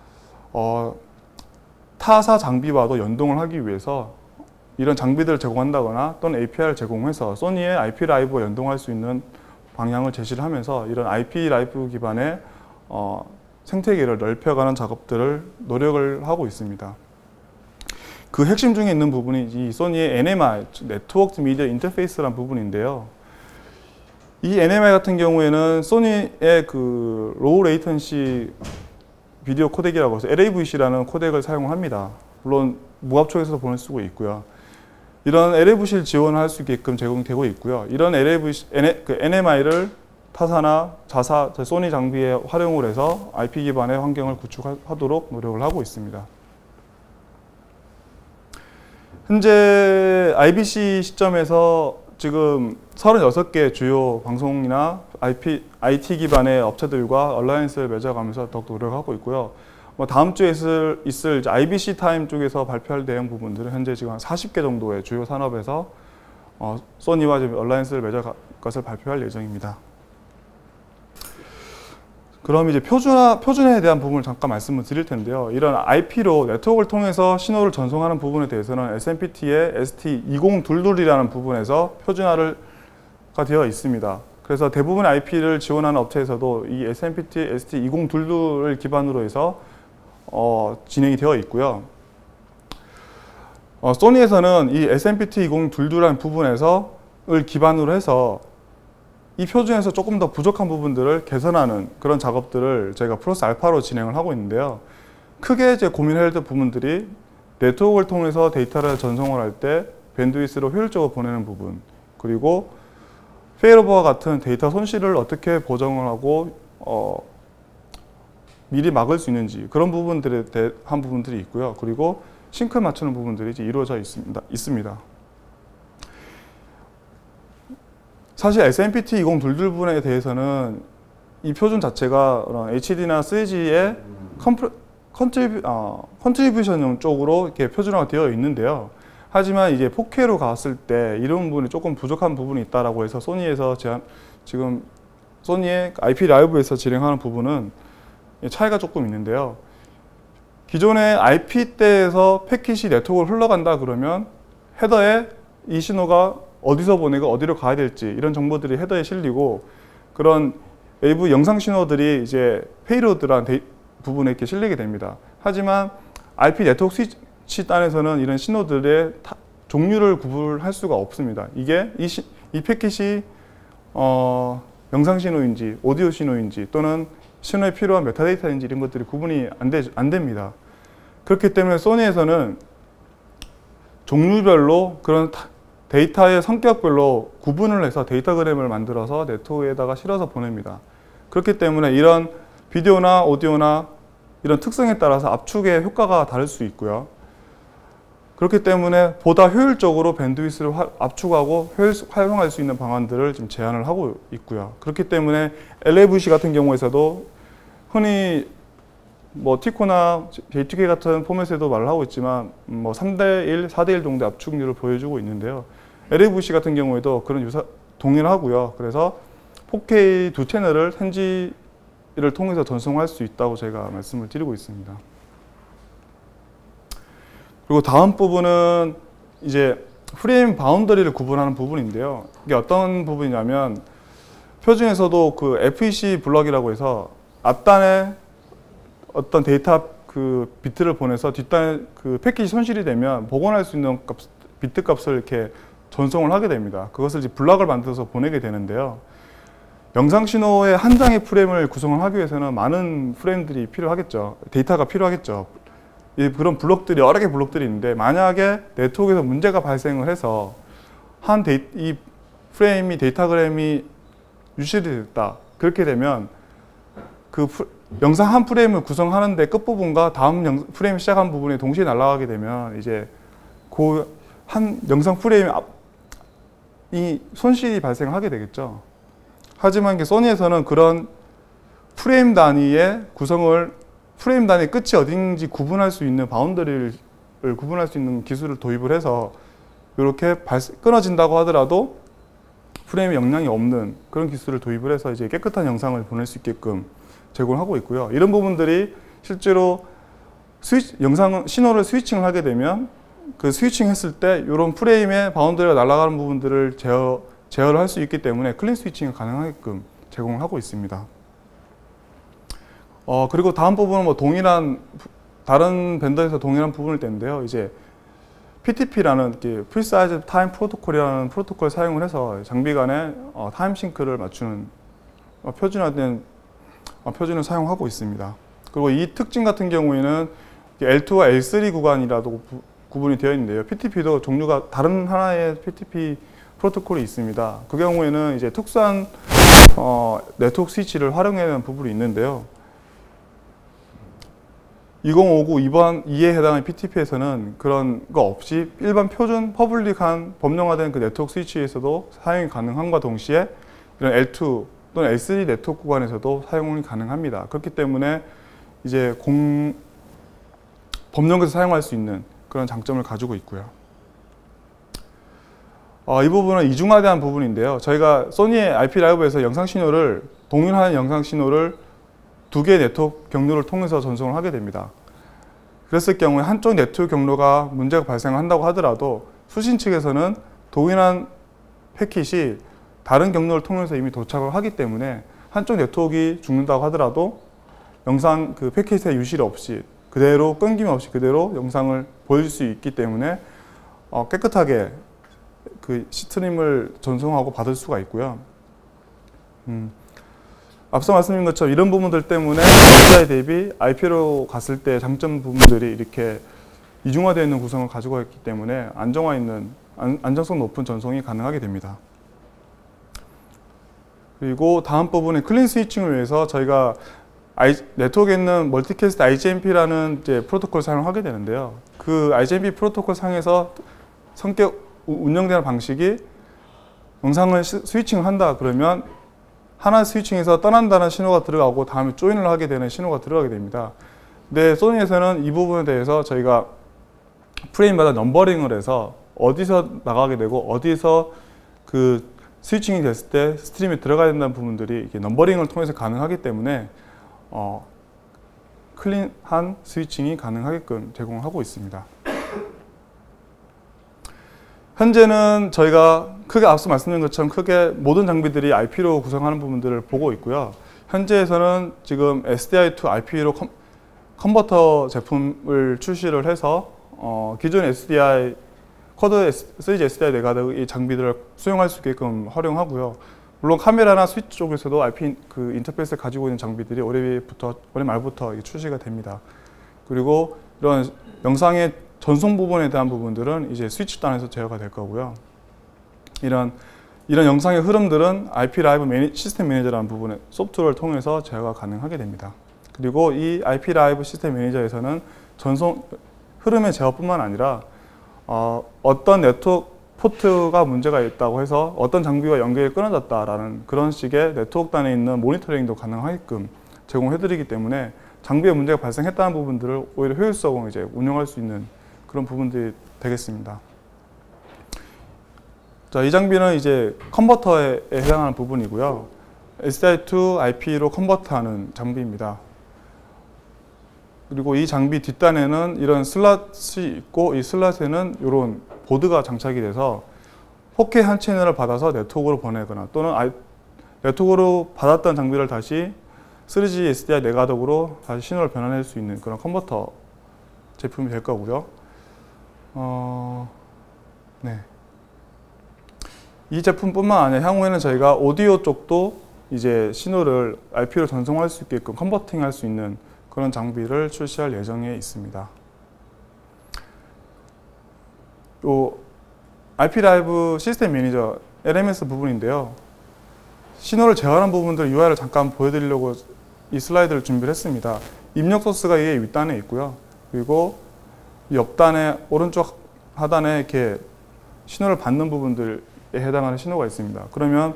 타사 장비와도 연동을 하기 위해서 이런 장비들을 제공한다거나 또는 API를 제공해서 소니의 IP 라이브와 연동할 수 있는 방향을 제시를 하면서 이런 IP 라이브 기반의 생태계를 넓혀가는 작업들을 노력을 하고 있습니다. 그 핵심 중에 있는 부분이 이 소니의 NMI, 네트워크 미디어 인터페이스라는 부분인데요. 이 NMI 같은 경우에는 소니의 그 로우 레이턴시 비디오 코덱이라고 해서 LAVC라는 코덱을 사용을 합니다. 물론 무압촉에서 보낼 수가 있고요. 이런 LAVC를 지원할 수 있게끔 제공되고 있고요. 이런 NMI를 타사나 자사, 소니 장비에 활용을 해서 IP 기반의 환경을 구축하도록 노력을 하고 있습니다. 현재 IBC 시점에서 지금 36개 주요 방송이나 IT 기반의 업체들과 얼라이언스를 맺어가면서 더욱 노력하고 있고요. 다음 주에 있을 IBC 타임 쪽에서 발표할 대형 부분들은 현재 지금 한 40개 정도의 주요 산업에서 소니와 얼라이언스를 맺어갈 것을 발표할 예정입니다. 그럼 이제 표준화에 대한 부분을 잠깐 말씀을 드릴 텐데요. 이런 IP로 네트워크를 통해서 신호를 전송하는 부분에 대해서는 SMPT의 ST2022이라는 부분에서 표준화가 되어 있습니다. 그래서 대부분 IP를 지원하는 업체에서도 이 SMPT ST2022를 기반으로 해서 진행이 되어 있고요. 소니에서는 이 SMPT2022라는 부분을 기반으로 해서 이 표준에서 조금 더 부족한 부분들을 개선하는 그런 작업들을 저희가 플러스 알파로 진행을 하고 있는데요. 크게 이제 고민해야 될 부분들이 네트워크를 통해서 데이터를 전송을 할 때 밴드위스로 효율적으로 보내는 부분, 그리고 페일오버와 같은 데이터 손실을 어떻게 보정을 하고 미리 막을 수 있는지 그런 부분들에 대한 부분들이 있고요. 그리고 싱크 맞추는 부분들이 이제 이루어져 있습니다. 사실 SMPT2022 부분에 대해서는 이 표준 자체가 HD나 3G의 컨트리뷰션용 쪽으로 이렇게 표준화가 되어 있는데요. 하지만 이제 4K로 갔을 때 이런 부분이 조금 부족한 부분이 있다라고 해서 소니에서 지금 소니의 IP 라이브에서 진행하는 부분은 차이가 조금 있는데요. 기존의 IP 때에서 패킷이 네트워크로 흘러간다 그러면 헤더에 이 신호가 어디서 보내고 어디로 가야 될지 이런 정보들이 헤더에 실리고 그런 외부 영상 신호들이 이제 페이로드란 부분에 이렇게 실리게 됩니다. 하지만 IP 네트워크 스위치 단에서는 이런 신호들의 종류를 구분할 수가 없습니다. 이게 이 패킷이 영상 신호인지 오디오 신호인지 또는 신호에 필요한 메타데이터인지 이런 것들이 구분이 안 됩니다. 그렇기 때문에 소니에서는 종류별로 그런 데이터의 성격별로 구분을 해서 데이터그램을 만들어서 네트워크에다가 실어서 보냅니다. 그렇기 때문에 이런 비디오나 오디오나 이런 특성에 따라서 압축의 효과가 다를 수 있고요. 그렇기 때문에 보다 효율적으로 밴드위스를 압축하고 활용할 수 있는 방안들을 지금 제안을 하고 있고요. 그렇기 때문에 LAVC 같은 경우에서도 흔히 뭐 티코나 JTK 같은 포맷에도 말을 하고 있지만 뭐 3대1, 4대1 정도의 압축률을 보여주고 있는데요. LAVC 같은 경우에도 그런 동일하고요. 그래서 4K 두 채널을 현지를 통해서 전송할 수 있다고 제가 말씀을 드리고 있습니다. 그리고 다음 부분은 이제 프레임 바운더리를 구분하는 부분인데요. 이게 어떤 부분이냐면 표준에서도 그 FEC 블럭이라고 해서 앞단에 어떤 데이터 그 비트를 보내서 뒷단에 그 패키지 손실이 되면 복원할 수 있는 비트 값을 이렇게 전송을 하게 됩니다. 그것을 이제 블럭을 만들어서 보내게 되는데요. 영상 신호의 한 장의 프레임을 구성을 하기 위해서는 많은 프레임들이 필요하겠죠. 데이터가 필요하겠죠. 그런 블록들이 여러 개 블록들이 있는데 만약에 네트워크에서 문제가 발생을 해서 이 프레임이 데이터그램이 유실이 됐다. 그렇게 되면 그 영상 한 프레임을 구성하는데 끝부분과 다음 프레임 시작한 부분이 동시에 날아가게 되면 이제 그 한 영상 프레임이 손실이 발생하게 되겠죠. 하지만 이게 소니에서는 그런 프레임 단위의 구성을 프레임 단위 끝이 어딘지 구분할 수 있는 바운더리를 구분할 수 있는 기술을 도입을 해서 이렇게 끊어진다고 하더라도 프레임에 영향이 없는 그런 기술을 도입을 해서 이제 깨끗한 영상을 보낼 수 있게끔 제공을 하고 있고요. 이런 부분들이 실제로 영상 신호를 스위칭을 하게 되면 그 스위칭 했을 때 이런 프레임의 바운더리가 날아가는 부분들을 제어를 할 수 있기 때문에 클린 스위칭이 가능하게끔 제공을 하고 있습니다. 그리고 다음 부분은 뭐 다른 벤더에서 동일한 부분일 텐데요. 이제 PTP라는 Precise Time Protocol이라는 프로토콜을 사용을 해서 장비 간의 타임 싱크를 맞추는 표준화된 표준을 사용하고 있습니다. 그리고 이 특징 같은 경우에는 L2와 L3 구간이라도 구분이 되어 있는데요. PTP도 종류가 다른 하나의 PTP 프로토콜이 있습니다. 그 경우에는 이제 특수한 네트워크 스위치를 활용하는 부분이 있는데요. 2059 2에 해당하는 PTP에서는 그런 거 없이 일반 표준 퍼블릭한 법령화된 그 네트워크 스위치에서도 사용이 가능함과 동시에 이런 L2 또는 L3 네트워크 구간에서도 사용이 가능합니다. 그렇기 때문에 이제 법령에서 사용할 수 있는 그런 장점을 가지고 있고요. 이 부분은 이중화대한 부분인데요. 저희가 소니의 IP 라이브에서 영상 신호를 동일한 영상 신호를 두 개의 네트워크 경로를 통해서 전송을 하게 됩니다. 그랬을 경우에 한쪽 네트워크 경로가 문제가 발생한다고 하더라도 수신 측에서는 동일한 패킷이 다른 경로를 통해서 이미 도착을 하기 때문에 한쪽 네트워크가 죽는다고 하더라도 영상 그 패킷의 유실 없이 그대로 끊김 없이 그대로 영상을 보여줄 수 있기 때문에 깨끗하게 그 스트림을 전송하고 받을 수가 있고요. 앞서 말씀드린 것처럼 이런 부분들 때문에 SDI 대비 IP로 갔을 때 장점 부분들이 이렇게 이중화되어 있는 구성을 가지고 있기 때문에 안정성 높은 전송이 가능하게 됩니다. 그리고 다음 부분은 클린 스위칭을 위해서 저희가 네트워크에 있는 멀티캐스트 IGMP라는 이제 프로토콜을 사용하게 되는데요. 그 IGMP 프로토콜 상에서 운영되는 방식이 영상을 스위칭을 한다 그러면 하나 스위칭에서 떠난다는 신호가 들어가고 다음에 조인을 하게 되는 신호가 들어가게 됩니다. 근데 소니에서는 이 부분에 대해서 저희가 프레임마다 넘버링을 해서 어디서 나가게 되고 어디서 그 스위칭이 됐을 때 스트림에 들어가야 된다는 부분들이 이렇게 넘버링을 통해서 가능하기 때문에 클린한 스위칭이 가능하게끔 제공하고 있습니다. 현재는 저희가 크게 앞서 말씀드린 것처럼 크게 모든 장비들이 IP로 구성하는 부분들을 보고 있고요. 현재에서는 지금 SDI to IP로 컨버터 제품을 출시를 해서 기존 SDI 쿼드 3G SDI 네가드 이 장비들을 수용할 수 있게끔 활용하고요. 물론 카메라나 스위치 쪽에서도 IP 그 인터페이스를 가지고 있는 장비들이 올해 말부터 출시가 됩니다. 그리고 이런 영상의 전송 부분에 대한 부분들은 이제 스위치 단에서 제어가 될 거고요. 이런 영상의 흐름들은 IP 라이브 시스템 매니저라는 부분의 소프트웨어를 통해서 제어가 가능하게 됩니다. 그리고 이 IP 라이브 시스템 매니저에서는 전송 흐름의 제어뿐만 아니라 어떤 네트워크 포트가 문제가 있다고 해서 어떤 장비와 연결이 끊어졌다라는 그런 식의 네트워크 단에 있는 모니터링도 가능하게끔 제공해드리기 때문에 장비에 문제가 발생했다는 부분들을 오히려 효율성을 이제 운영할 수 있는 그런 부분들이 되겠습니다. 자, 이 장비는 이제 컨버터에 해당하는 부분이고요. SDI to IP로 컨버터하는 장비입니다. 그리고 이 장비 뒷단에는 이런 슬롯이 있고 이 슬롯에는 이런 보드가 장착이 돼서 4K 한 채널을 받아서 네트워크로 보내거나 또는 네트워크로 받았던 장비를 다시 3G SDI 내가덕으로 다시 신호를 변환할 수 있는 그런 컨버터 제품이 될 거고요. 네. 이 제품뿐만 아니라 향후에는 저희가 오디오 쪽도 이제 신호를 IP로 전송할 수 있게끔 컨버팅 할 수 있는 그런 장비를 출시할 예정에 있습니다. 요 IP 라이브 시스템 매니저 LMS 부분인데요. 신호를 제어하는 부분들 UI를 잠깐 보여드리려고 이 슬라이드를 준비를 했습니다. 입력 소스가 이게 윗단에 있고요. 그리고 옆단에 오른쪽 하단에 이렇게 신호를 받는 부분들에 해당하는 신호가 있습니다. 그러면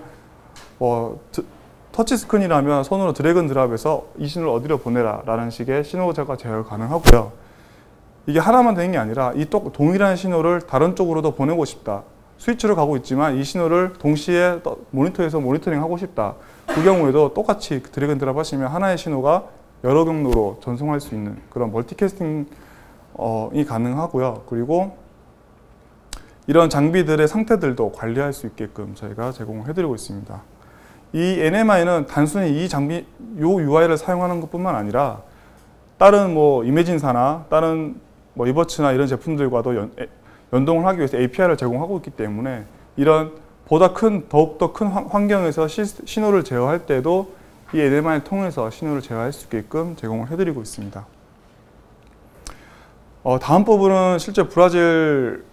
터치 스크린이라면 손으로 드래그 앤 드랍해서 이 신호를 어디로 보내라 라는 식의 신호 제어가 가능하고요. 이게 하나만 되는 게 아니라 이 동일한 신호를 다른 쪽으로도 보내고 싶다. 스위치로 가고 있지만 이 신호를 동시에 모니터에서 모니터링 하고 싶다. 그 경우에도 똑같이 드래그 앤 드랍 하시면 하나의 신호가 여러 경로로 전송할 수 있는 그런 멀티캐스팅이 가능하고요. 그리고 이런 장비들의 상태들도 관리할 수 있게끔 저희가 제공해드리고 있습니다. 이 NMI는 단순히 이 장비, 요 UI를 사용하는 것뿐만 아니라 다른 이미진사나 다른 이버츠나 이런 제품들과도 연동을 하기 위해서 API를 제공하고 있기 때문에 이런 더욱더 큰 환경에서 신호를 제어할 때도 이 NMI를 통해서 신호를 제어할 수 있게끔 제공을 해드리고 있습니다. 다음 부분은 실제 브라질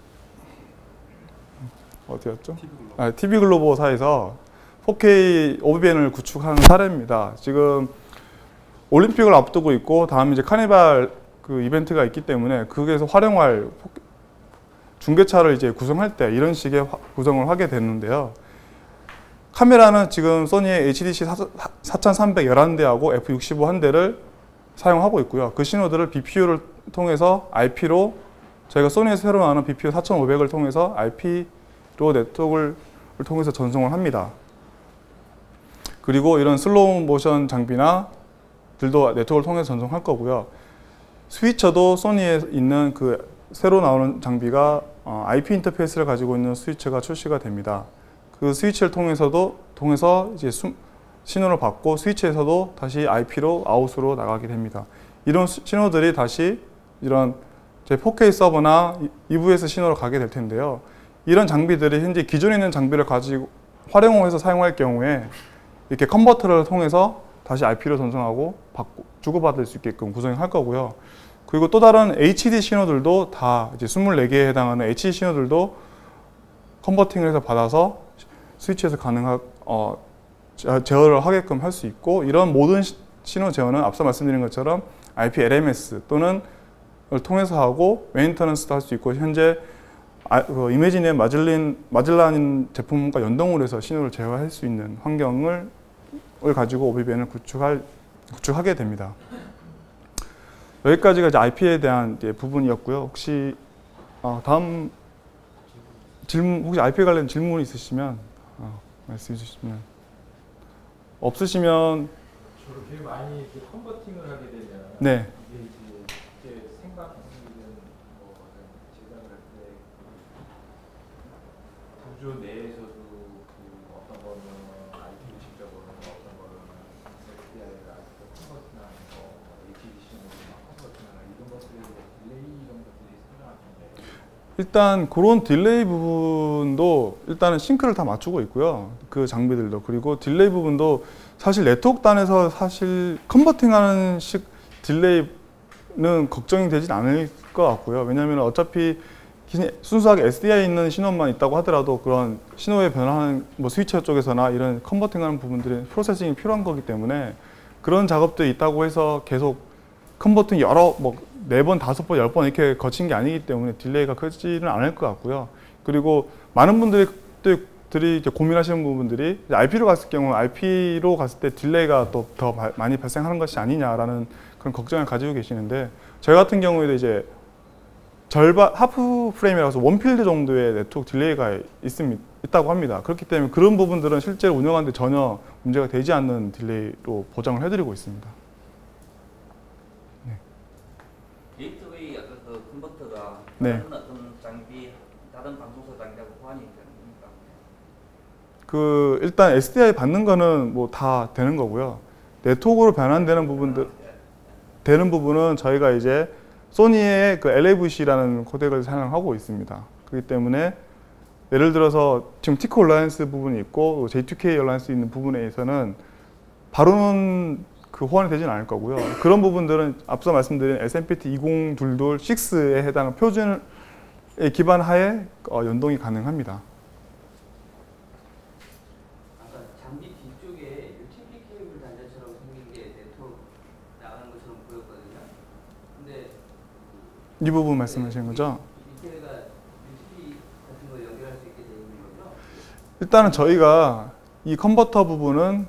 어디였죠? TV 글로버사에서 4K OBN을 구축하는 사례입니다. 지금 올림픽을 앞두고 있고 다음 이제 카니발 그 이벤트가 있기 때문에 거기에서 활용할 중계차를 이제 구성할 때 이런 식의 구성을 하게 됐는데요. 카메라는 지금 소니의 HDC 4311대하고 F65 한 대를 사용하고 있고요. 그 신호들을 BPU를 통해서 IP로 저희가 소니에서 새로 나오는 BPU 4500을 통해서 IP로 네트워크를 통해서 전송을 합니다. 그리고 이런 슬로우 모션 장비나 들도 네트워크를 통해서 전송할 거고요. 스위처도 소니에 있는 그 새로 나오는 장비가 IP 인터페이스를 가지고 있는 스위처가 출시가 됩니다. 그 스위치를 통해서 이제 신호를 받고 스위치에서도 다시 IP로 아웃으로 나가게 됩니다. 이런 신호들이 다시 이런 제 4K 서버나 EVS 신호로 가게 될 텐데요. 이런 장비들이 현재 기존에 있는 장비를 가지고 활용해서 사용할 경우에 이렇게 컨버터를 통해서 다시 IP로 전송하고 주고받을 수 있게끔 구성할 거고요. 그리고 또 다른 HD 신호들도 다 이제 24개에 해당하는 HD 신호들도 컨버팅을 해서 받아서 스위치에서 제어를 하게끔 할 수 있고, 이런 모든 신호 제어는 앞서 말씀드린 것처럼 IP LMS 또는 을 통해서 하고 메인터넌스도 할 수 있고, 현재 이매진의 마젤란 제품과 연동을 해서 신호를 제어할 수 있는 환경을 가지고 OBBN을 구축하게 됩니다. 여기까지가 이제 IP에 대한 이제 부분이었고요. 혹시 다음 질문, 혹시 IP에 관련 질문이 있으시면 말씀해 주시면, 없으시면 주로 되게 많이 이렇게 컨버팅을 하게 되면 네. 이게 이제 생각하시는 제작을 할 때 구조 내에서도 어떤 거는 IP로 직접 오는 거, 어떤 거는 SDI가 컨버팅하는 거, HDC는 컨버팅하는 이런 것들에 딜레이 이런 것들이 생겨났는데, 일단 그런 딜레이 부분도 일단은 싱크를 다 맞추고 있고요. 그 장비들도. 그리고 딜레이 부분도 사실 네트워크 단에서 사실 컨버팅하는 식 딜레이는 딜레이는 걱정이 되진 않을 것 같고요. 왜냐하면 어차피 순수하게 SDI 있는 신호만 있다고 하더라도 그런 신호에 변화하는 뭐 스위처 쪽에서나 이런 컨버팅하는 부분들이 프로세싱이 필요한 거기 때문에 그런 작업들이 있다고 해서 계속 컨버팅 여러 뭐 4번, 5번, 10번 이렇게 거친 게 아니기 때문에 딜레이가 크지는 않을 것 같고요. 그리고 많은 분들이 이제 고민하시는 부분들이 IP로 갔을 경우 IP로 갔을 때 딜레이가 또 더 많이 발생하는 것이 아니냐라는 그런 걱정을 가지고 계시는데 저희 같은 경우에도 이제 절반 하프 프레임이라서 원필드 정도의 네트워크 딜레이가 있다고 합니다. 그렇기 때문에 그런 부분들은 실제로 운영하는데 전혀 문제가 되지 않는 딜레이로 보장을 해드리고 있습니다. 게이트웨이 아까 그 컨버터가 네. 다른 어떤 장비, 다른 방송사 장비하고 호환이 됩니까? 그 일단 SDI 받는 거는 뭐 다 되는 거고요. 네트워크로 변환되는 부분은 저희가 이제 소니의 그 LAVC라는 코덱을 사용하고 있습니다. 그렇기 때문에 예를 들어서 지금 티코 얼라이언스 부분이 있고 J2K 얼라이언스 있는 부분에서는 바로는 그 호환이 되지는 않을 거고요. 그런 부분들은 앞서 말씀드린 SMPT 2022-6에 해당하는 표준에 기반하에 연동이 가능합니다. 아까 장비 뒤쪽에 UTP 케이블 단자처럼 생긴 게 네트워크 나가는 것처럼 보였거든요. 근데 이 부분 말씀하시는 거죠? 밑에가 UTP 같은 걸 연결할 수 있게 되어 있는 거죠? 일단은 저희가 이 컨버터 부분은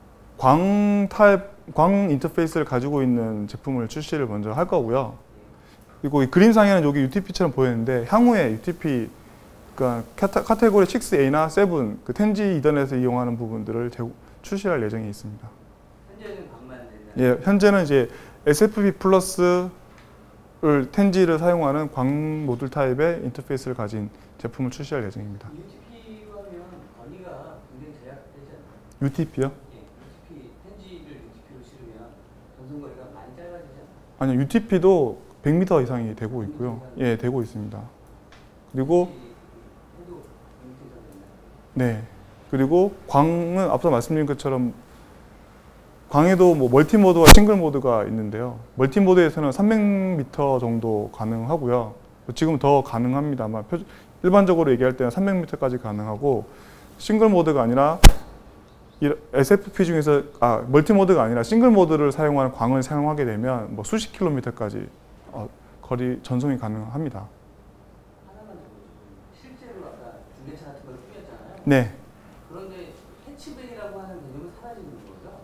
광 인터페이스를 가지고 있는 제품을 출시를 먼저 할 거고요. 그리고 이 그림상에는 여기 UTP처럼 보이는데 향후에 UTP 그러니까 카테고리 6A나 7, 그 10G 이더넷에서 이용하는 부분들을 출시할 예정이 있습니다. 현재는 광만 되는. 예, 현재는 이제 SFP 플러스를 10G를 사용하는 광 모듈 타입의 인터페이스를 가진 제품을 출시할 예정입니다. UTP로 하면 거리가 굉장히 제약되지 않나요? UTP요? 예, UTP 10G를 UTP로 실으면 전송거리가 많이 짧아지지 않나요? 아니요, UTP도 100m 이상이 되고 있고요. 예, 되고 있습니다. 그리고 해도 100m 이상 되나요? 네. 그리고 광은 앞서 말씀드린 것처럼 광에도 뭐 멀티 모드와 싱글 모드가 있는데요. 멀티 모드에서는 300m 정도 가능하고요. 지금 더 가능합니다만 일반적으로 얘기할 때는 300m까지 가능하고 싱글 모드가 아니라 SFP 중에서 멀티 모드가 아니라 싱글 모드를 사용하는 광을 사용하게 되면 뭐 수십 킬로미터까지 거리 전송이 가능합니다. 하나만 더 보여주세요. 실제로 아까 중계차 같은 걸 꾸몄잖아요. 네. 그런데 패치베이라고 하는 개념은 사라지는 거죠?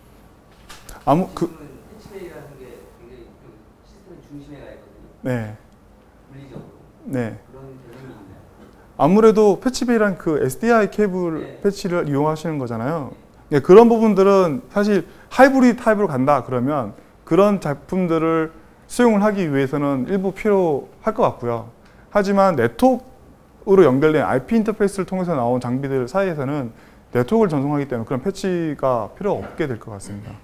지금은 패치베이라는 게 굉장히 좀 시스템의 중심에 가 있거든요. 네. 물리적으로. 네. 그런 개념이 있나요? 아무래도 패치베이란 그 SDI 케이블 네. 패치를 이용하시는 거잖아요. 네, 그런 부분들은 사실 하이브리드 타입으로 간다 그러면 그런 제품들을 수용을 하기 위해서는 일부 필요할 것 같고요. 하지만 네트워크로 연결된 IP 인터페이스를 통해서 나온 장비들 사이에서는 네트워크를 전송하기 때문에 그런 패치가 필요 없게 될 것 같습니다.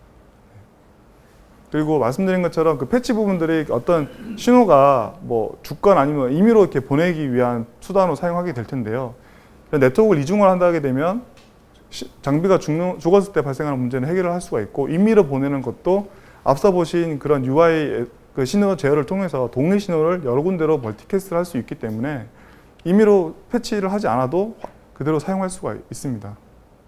그리고 말씀드린 것처럼 그 패치 부분들이 어떤 신호가 뭐 죽거나 아니면 임의로 이렇게 보내기 위한 수단으로 사용하게 될 텐데요. 네트워크를 이중을 한다게 되면 장비가 죽었을 때 발생하는 문제는 해결을 할 수가 있고 임의로 보내는 것도 앞서 보신 그런 UI 그 신호 제어를 통해서 동일 신호를 여러 군데로 멀티캐스트를 할 수 있기 때문에 임의로 패치를 하지 않아도 그대로 사용할 수가 있습니다.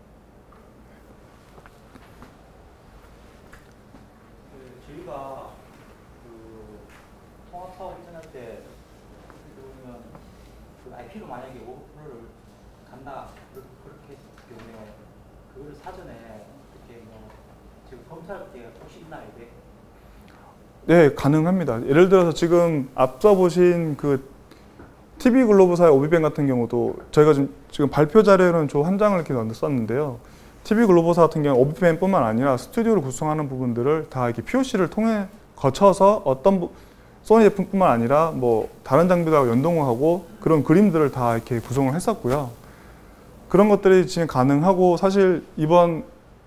저희가 통합 사업 일전할 때 보면 그 IP로 만약에 오픈을 간다 그렇게 했을 경우에 그걸 사전에 이렇게 뭐 지금 검토할 게 혹시 있나요? 네, 가능합니다. 예를 들어서 지금 앞서 보신 그 TV 글로브사의 오비뱅 같은 경우도 저희가 지금 발표 자료는 한 장을 이렇게 썼는데요. TV 글로브사 같은 경우는 오비뱅뿐만 아니라 스튜디오를 구성하는 부분들을 다 이렇게 POC를 통해 거쳐서 어떤 소니 제품뿐만 아니라 뭐 다른 장비들하고 연동을 하고 그런 그림들을 다 이렇게 구성을 했었고요. 그런 것들이 지금 가능하고 사실 이번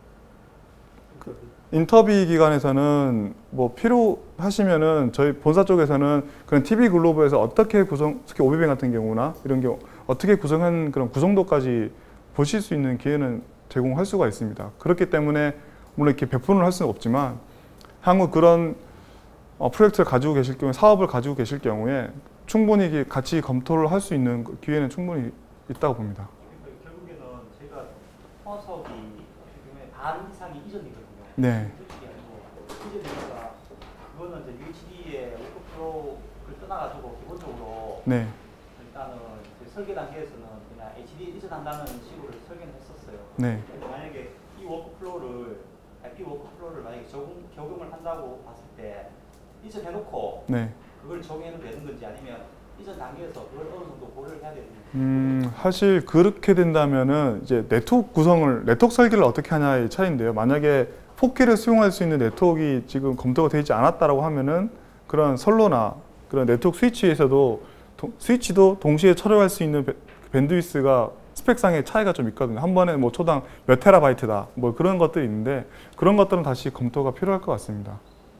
인터뷰 기간에서는 뭐 필요하시면은 저희 본사 쪽에서는 그런 TV 글로브에서 어떻게 특히 오비뱅 같은 경우나 이런 경우 어떻게 구성한 그런 구성도까지 보실 수 있는 기회는 제공할 수가 있습니다. 그렇기 때문에 물론 이렇게 100%는 할 수는 없지만 향후 그런 프로젝트를 가지고 계실 경우에 사업을 가지고 계실 경우에 충분히 이게 같이 검토를 할 수 있는 기회는 충분히 있다고 봅니다. 그러니까 결국에는 저희가 통합 사업이 반 이상이 이전이거든요. 네. 솔직히 아니고 이전이니까 그거는 이제 UHD의 워크플로우를 떠나가지고 기본적으로 네. 일단은 이제 설계 단계에서는 그냥 HD 이전한다는 식으로 설계는 했었어요. 네. 근데 만약에 이 워크플로우를 IP 워크플로우를 만약에 적용을 한다고 봤을 때 이전해놓고 네. 그걸 적용해도 되는 건지 아니면 이전 단계에서 그걸 어느 정도 고려를 해야 되는지. 사실 그렇게 된다면은 이제 네트워크 설계를 어떻게 하냐의 차이인데요. 만약에 4K를 수용할 수 있는 네트워크가 지금 검토가 되지 않았다라고 하면은 그런 선로나 그런 네트워크 스위치에서도 스위치도 동시에 처리할 수 있는 밴드위스가 스펙상의 차이가 좀 있거든요. 한 번에 뭐 초당 몇 테라바이트다 뭐 그런 것들이 있는데 그런 것들은 다시 검토가 필요할 것 같습니다.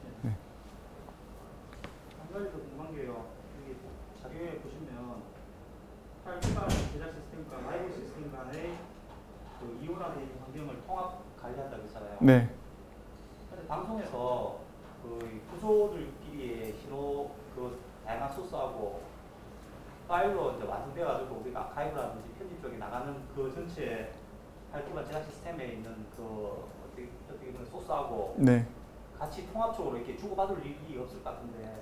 한 가지 더 궁금한 게요. 여기 자료에 보시면 파일 기반 제작 시스템과 라이브 시스템 간의 그 이온화된 환경을 통합 관리한다고 했잖아요. 네. 근데 방송에서 그 구조들끼리의 신호 그 다양한 소스하고 파일로 이제 완성돼가지고 우리가 아카이브라든지 편집 쪽에 나가는 그 전체 파일 기반 제작 시스템에 있는 그 어떻게 보면 소스하고 네. 같이 통합적으로 이렇게 주고받을 일이 없을 것 같은데.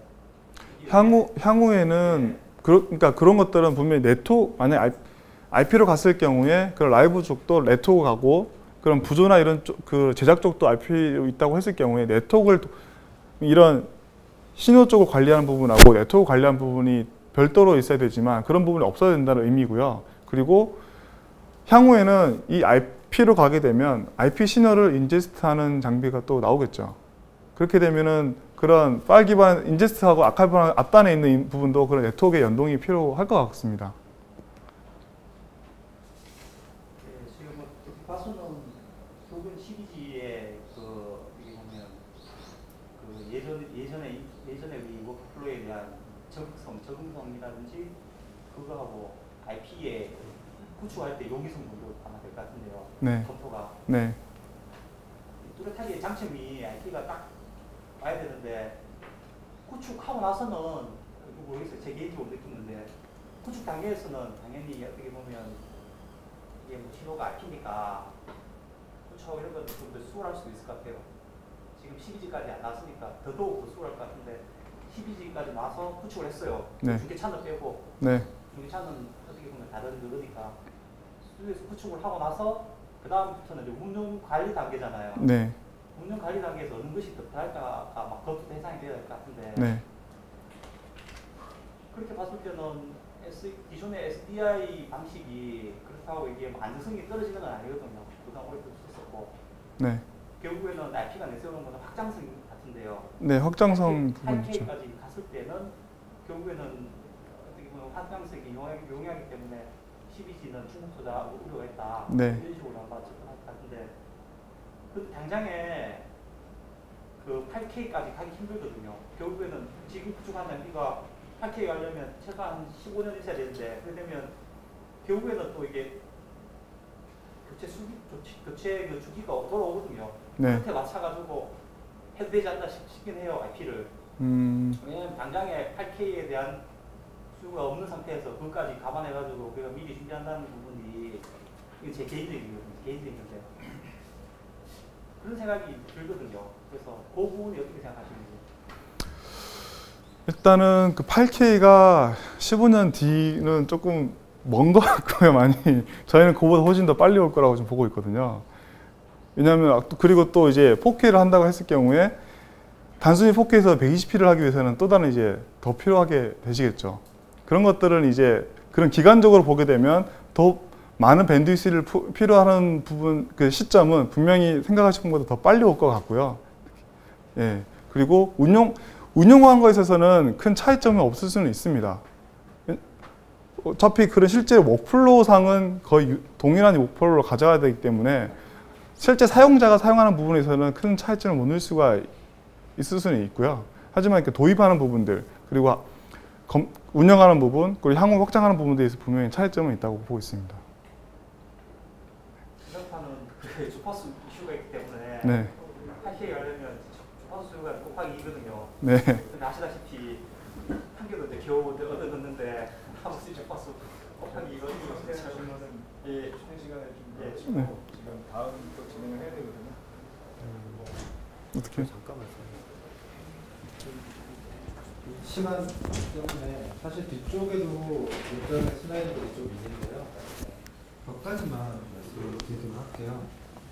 향후에는 그러니까 그런 것들은 분명히 네트워크 만약 IP로 갔을 경우에 그런 라이브 쪽도 네트워크 가고 그런 부조나 이런 그 제작 쪽도 IP로 있다고 했을 경우에 네트워크를 이런 신호 쪽을 관리하는 부분하고 네트워크 관리하는 부분이 별도로 있어야 되지만 그런 부분이 없어야 된다는 의미고요. 그리고 향후에는 이 IP로 가게 되면 IP 신호를 인제스트하는 장비가 또 나오겠죠. 그렇게 되면은 그런 파일 기반 인제스트하고 아카이브 앞단에 있는 부분도 그런 네트워크의 연동이 필요할 것 같습니다. 네, 지금 뭐 봐서는 교근 12G의 그 여기 보면 그 예전에 우리 워크플로우에 대한 적응성이라든지 그거하고 IP에 구축할 때 용이성 정도 아마 될 것 같은데요. 네. 검토가 네. 뚜렷하게 장점이 IP가 딱 와야 되는데 구축하고 나서는 모르겠어요. 제 개인적으로 느끼는데 구축 단계에서는 당연히 어떻게 보면 이게 뭐 신호가 IP니까 구축 이런 것도 좀 더 수월할 수도 있을 것 같아요. 지금 12G까지 안 나왔으니까 더더욱 더 수월할 것 같은데 12G까지 나와서 구축을 했어요. 네. 중계차는 빼고 네. 중계차는 어떻게 보면 다른 거니까 수에서 구축을 하고 나서 그 다음부터는 이제 운영 관리 단계잖아요. 네. 운영 관리 단계에서 어느 것이 더 필요할까가 막 그것도 해상이 되어야 될 것 같은데 네. 그렇게 봤을 때는 기존의 SDI 방식이 그렇다고 이게 뭐 안정성이 떨어지는 건 아니거든요. 그동안 오래 있었고 네. 결국에는 IP가 내세우는 것은 확장성 같은데요. 네. 확장성 부분이죠. 8K까지 갔을 때는 결국에는 어떻게 보면 확장성이 용이하기 때문에 12G는 중국 투자 우려가 있다. 네. 이런 식으로 나올 것 같은데 근데 당장에 그 8K까지 가기 힘들거든요. 결국에는 지금 구축한 장비가 8K 가려면 최소한 15년 있어야 되는데 그렇게 되면 결국에는 또 이게 교체 그 주기가 돌아오거든요. 네. 그때 맞춰가지고 해도 되지 않나 싶긴 해요. IP를. 왜냐하면 당장에 8K에 대한 수요가 없는 상태에서 그것까지 감안해가지고 우리가 미리 준비한다는 부분이 이게 제 개인적인 건데 그런 생각이 들거든요. 그래서 그 부분이 어떻게 생각하시는지. 일단은 그 8K가 15년 뒤는 조금 먼 것 같고요. 많이 저희는 그보다 훨씬 더 빨리 올 거라고 좀 보고 있거든요. 왜냐하면 그리고 또 이제 4K를 한다고 했을 경우에 단순히 4K에서 120p를 하기 위해서는 또 다른 이제 더 필요하게 되시겠죠. 그런 것들은 이제 그런 기간적으로 보게 되면 더 많은 밴드위스를 필요하는 부분 그 시점은 분명히 생각하신 것보다 더 빨리 올 것 같고요. 예. 그리고 운용하는 것에 있어서는 큰 차이점이 없을 수는 있습니다. 어차피 그런 실제 워크플로우 상은 거의 동일한 워크플로우를 가져가야 되기 때문에 실제 사용자가 사용하는 부분에서는 큰 차이점을 못 낼 수가 있을 수는 있고요. 하지만 이렇게 도입하는 부분들 그리고 운영하는 부분 그리고 향후 확장하는 부분들에서 분명히 차이점은 있다고 보고 있습니다. 주파는 주파수 이슈가 있기 때문에 네. 8K 가려면 주파수 결과는 곱하기 2거든요. 네. 근데 아시다시피 한 개도 이제 겨우 얻어 넣는데 한번 쓰지 버스 곱하기 2거 하시면은 예. 한 시간에 좀 예. 치고 지금 다음 또 진행을 해야 되거든요. 어떻게? 잠깐만. 시간 때문에 사실 뒤쪽에도 일정의 슬라이드들이 좀 있는데요. 몇 가지만 말씀드리도록 할게요.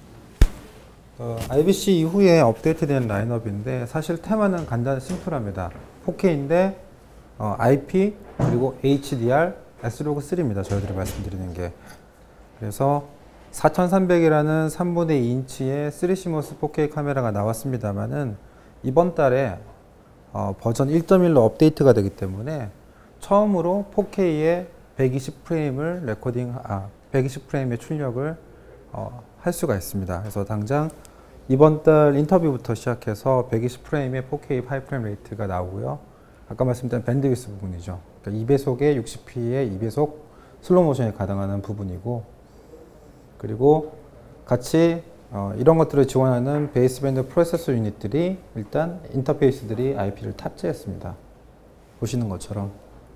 IBC 이후에 업데이트된 라인업인데 사실 테마는 간단히 심플합니다. 4K인데 IP 그리고 HDR, S-Log3입니다. 저희들이 말씀드리는 게. 그래서 4300이라는 3분의 2인치의 3CMOS 4K 카메라가 나왔습니다만은 이번 달에 버전 1.1로 업데이트가 되기 때문에 처음으로 4K의 120프레임을 120프레임의 출력을 할 수가 있습니다. 그래서 당장 이번 달 인터뷰부터 시작해서 120프레임의 4K 5프레임 레이트가 나오고요. 아까 말씀드린 밴드위스 부분이죠. 그러니까 2배속의 60p의 2배속 슬로우 모션이 가능한 부분이고, 그리고 같이 이런 것들을 지원하는 베이스밴드 프로세서 유닛들이 일단 인터페이스들이 IP를 탑재했습니다. 보시는 것처럼.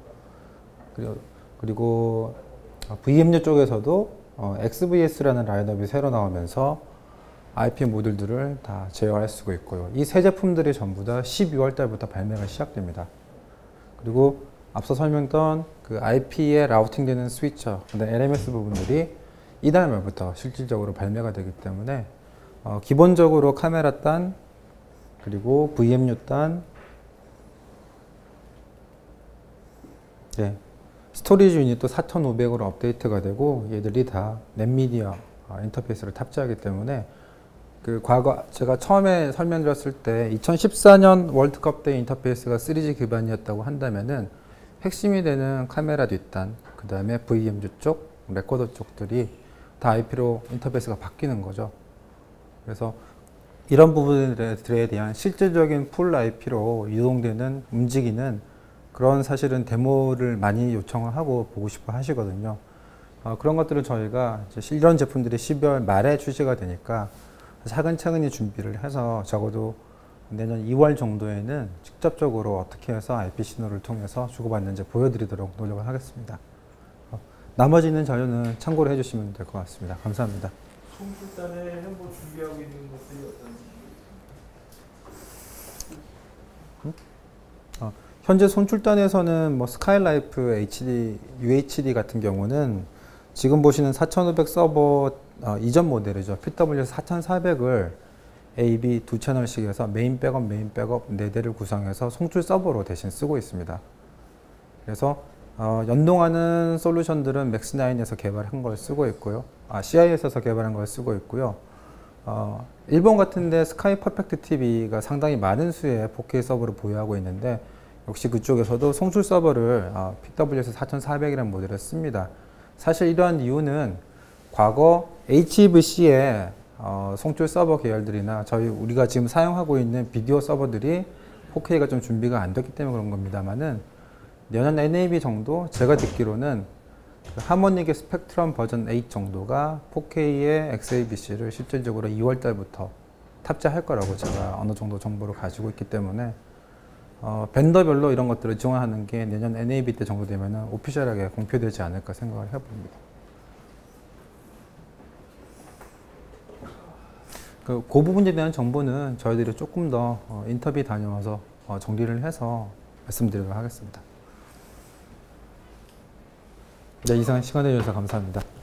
그리고 VMU 쪽에서도 XVS라는 라인업이 새로 나오면서 IP 모듈들을 다 제어할 수가 있고요. 이 세 제품들이 전부 다 12월 달부터 발매가 시작됩니다. 그리고 앞서 설명했던 그 IP에 라우팅되는 스위처, LMS 부분들이 이달 말부터 실질적으로 발매가 되기 때문에 기본적으로 카메라 단, 그리고 VMU 단, 네, 스토리지 유닛도 4500으로 업데이트가 되고 얘들이 다 넷미디어 인터페이스를 탑재하기 때문에 그 과거 제가 처음에 설명드렸을 때 2014년 월드컵 때 인터페이스가 3G 기반이었다고 한다면은 핵심이 되는 카메라 뒷단, 그 다음에 VMU 쪽, 레코더 쪽들이 다 IP로 인터페이스가 바뀌는 거죠. 그래서 이런 부분들에 대한 실질적인 풀 IP로 이동되는, 움직이는 그런 사실은 데모를 많이 요청을 하고 보고 싶어 하시거든요. 그런 것들을 저희가 이제 이런 제품들이 12월 말에 출시가 되니까 차근차근히 준비를 해서 적어도 내년 2월 정도에는 직접적으로 어떻게 해서 IP 신호를 통해서 주고받는지 보여드리도록 노력을 하겠습니다. 나머지는 자료는 참고를 해주시면 될 것 같습니다. 감사합니다. 총출단에 현보 준비하고 있는 것들이 어떤 현재 손출단에서는 뭐 스카이라이프 HD, UHD 같은 경우는 지금 보시는 4500 서버 이전 모델이죠. PWS 4400을 A, B 두 채널씩 해서 메인 백업, 4대를 구성해서 송출 서버로 대신 쓰고 있습니다. 그래서 연동하는 솔루션들은 맥스9에서 개발한 걸 쓰고 있고요. CIS에서 개발한 걸 쓰고 있고요. 일본 같은데 스카이 퍼펙트 TV가 상당히 많은 수의 4K 서버를 보유하고 있는데 역시 그쪽에서도 송출 서버를 PWS 4400이라는 모델을 씁니다. 사실 이러한 이유는 과거 HEVC의 송출 서버 계열들이나 우리가 지금 사용하고 있는 비디오 서버들이 4K가 좀 준비가 안 됐기 때문에 그런 겁니다만은 내년 NAB 정도 제가 듣기로는 하모닉의 스펙트럼 버전 8 정도가 4K의 XAVC를 실질적으로 2월 달부터 탑재할 거라고 제가 어느 정도 정보를 가지고 있기 때문에 벤더별로 이런 것들을 지원하는 게 내년 NAB 때 정도 되면 오피셜하게 공표되지 않을까 생각을 해봅니다. 그 부분에 대한 정보는 저희들이 조금 더 인터뷰 다녀와서 정리를 해서 말씀드리도록 하겠습니다. 네, 이상 시간 내주셔서 감사합니다.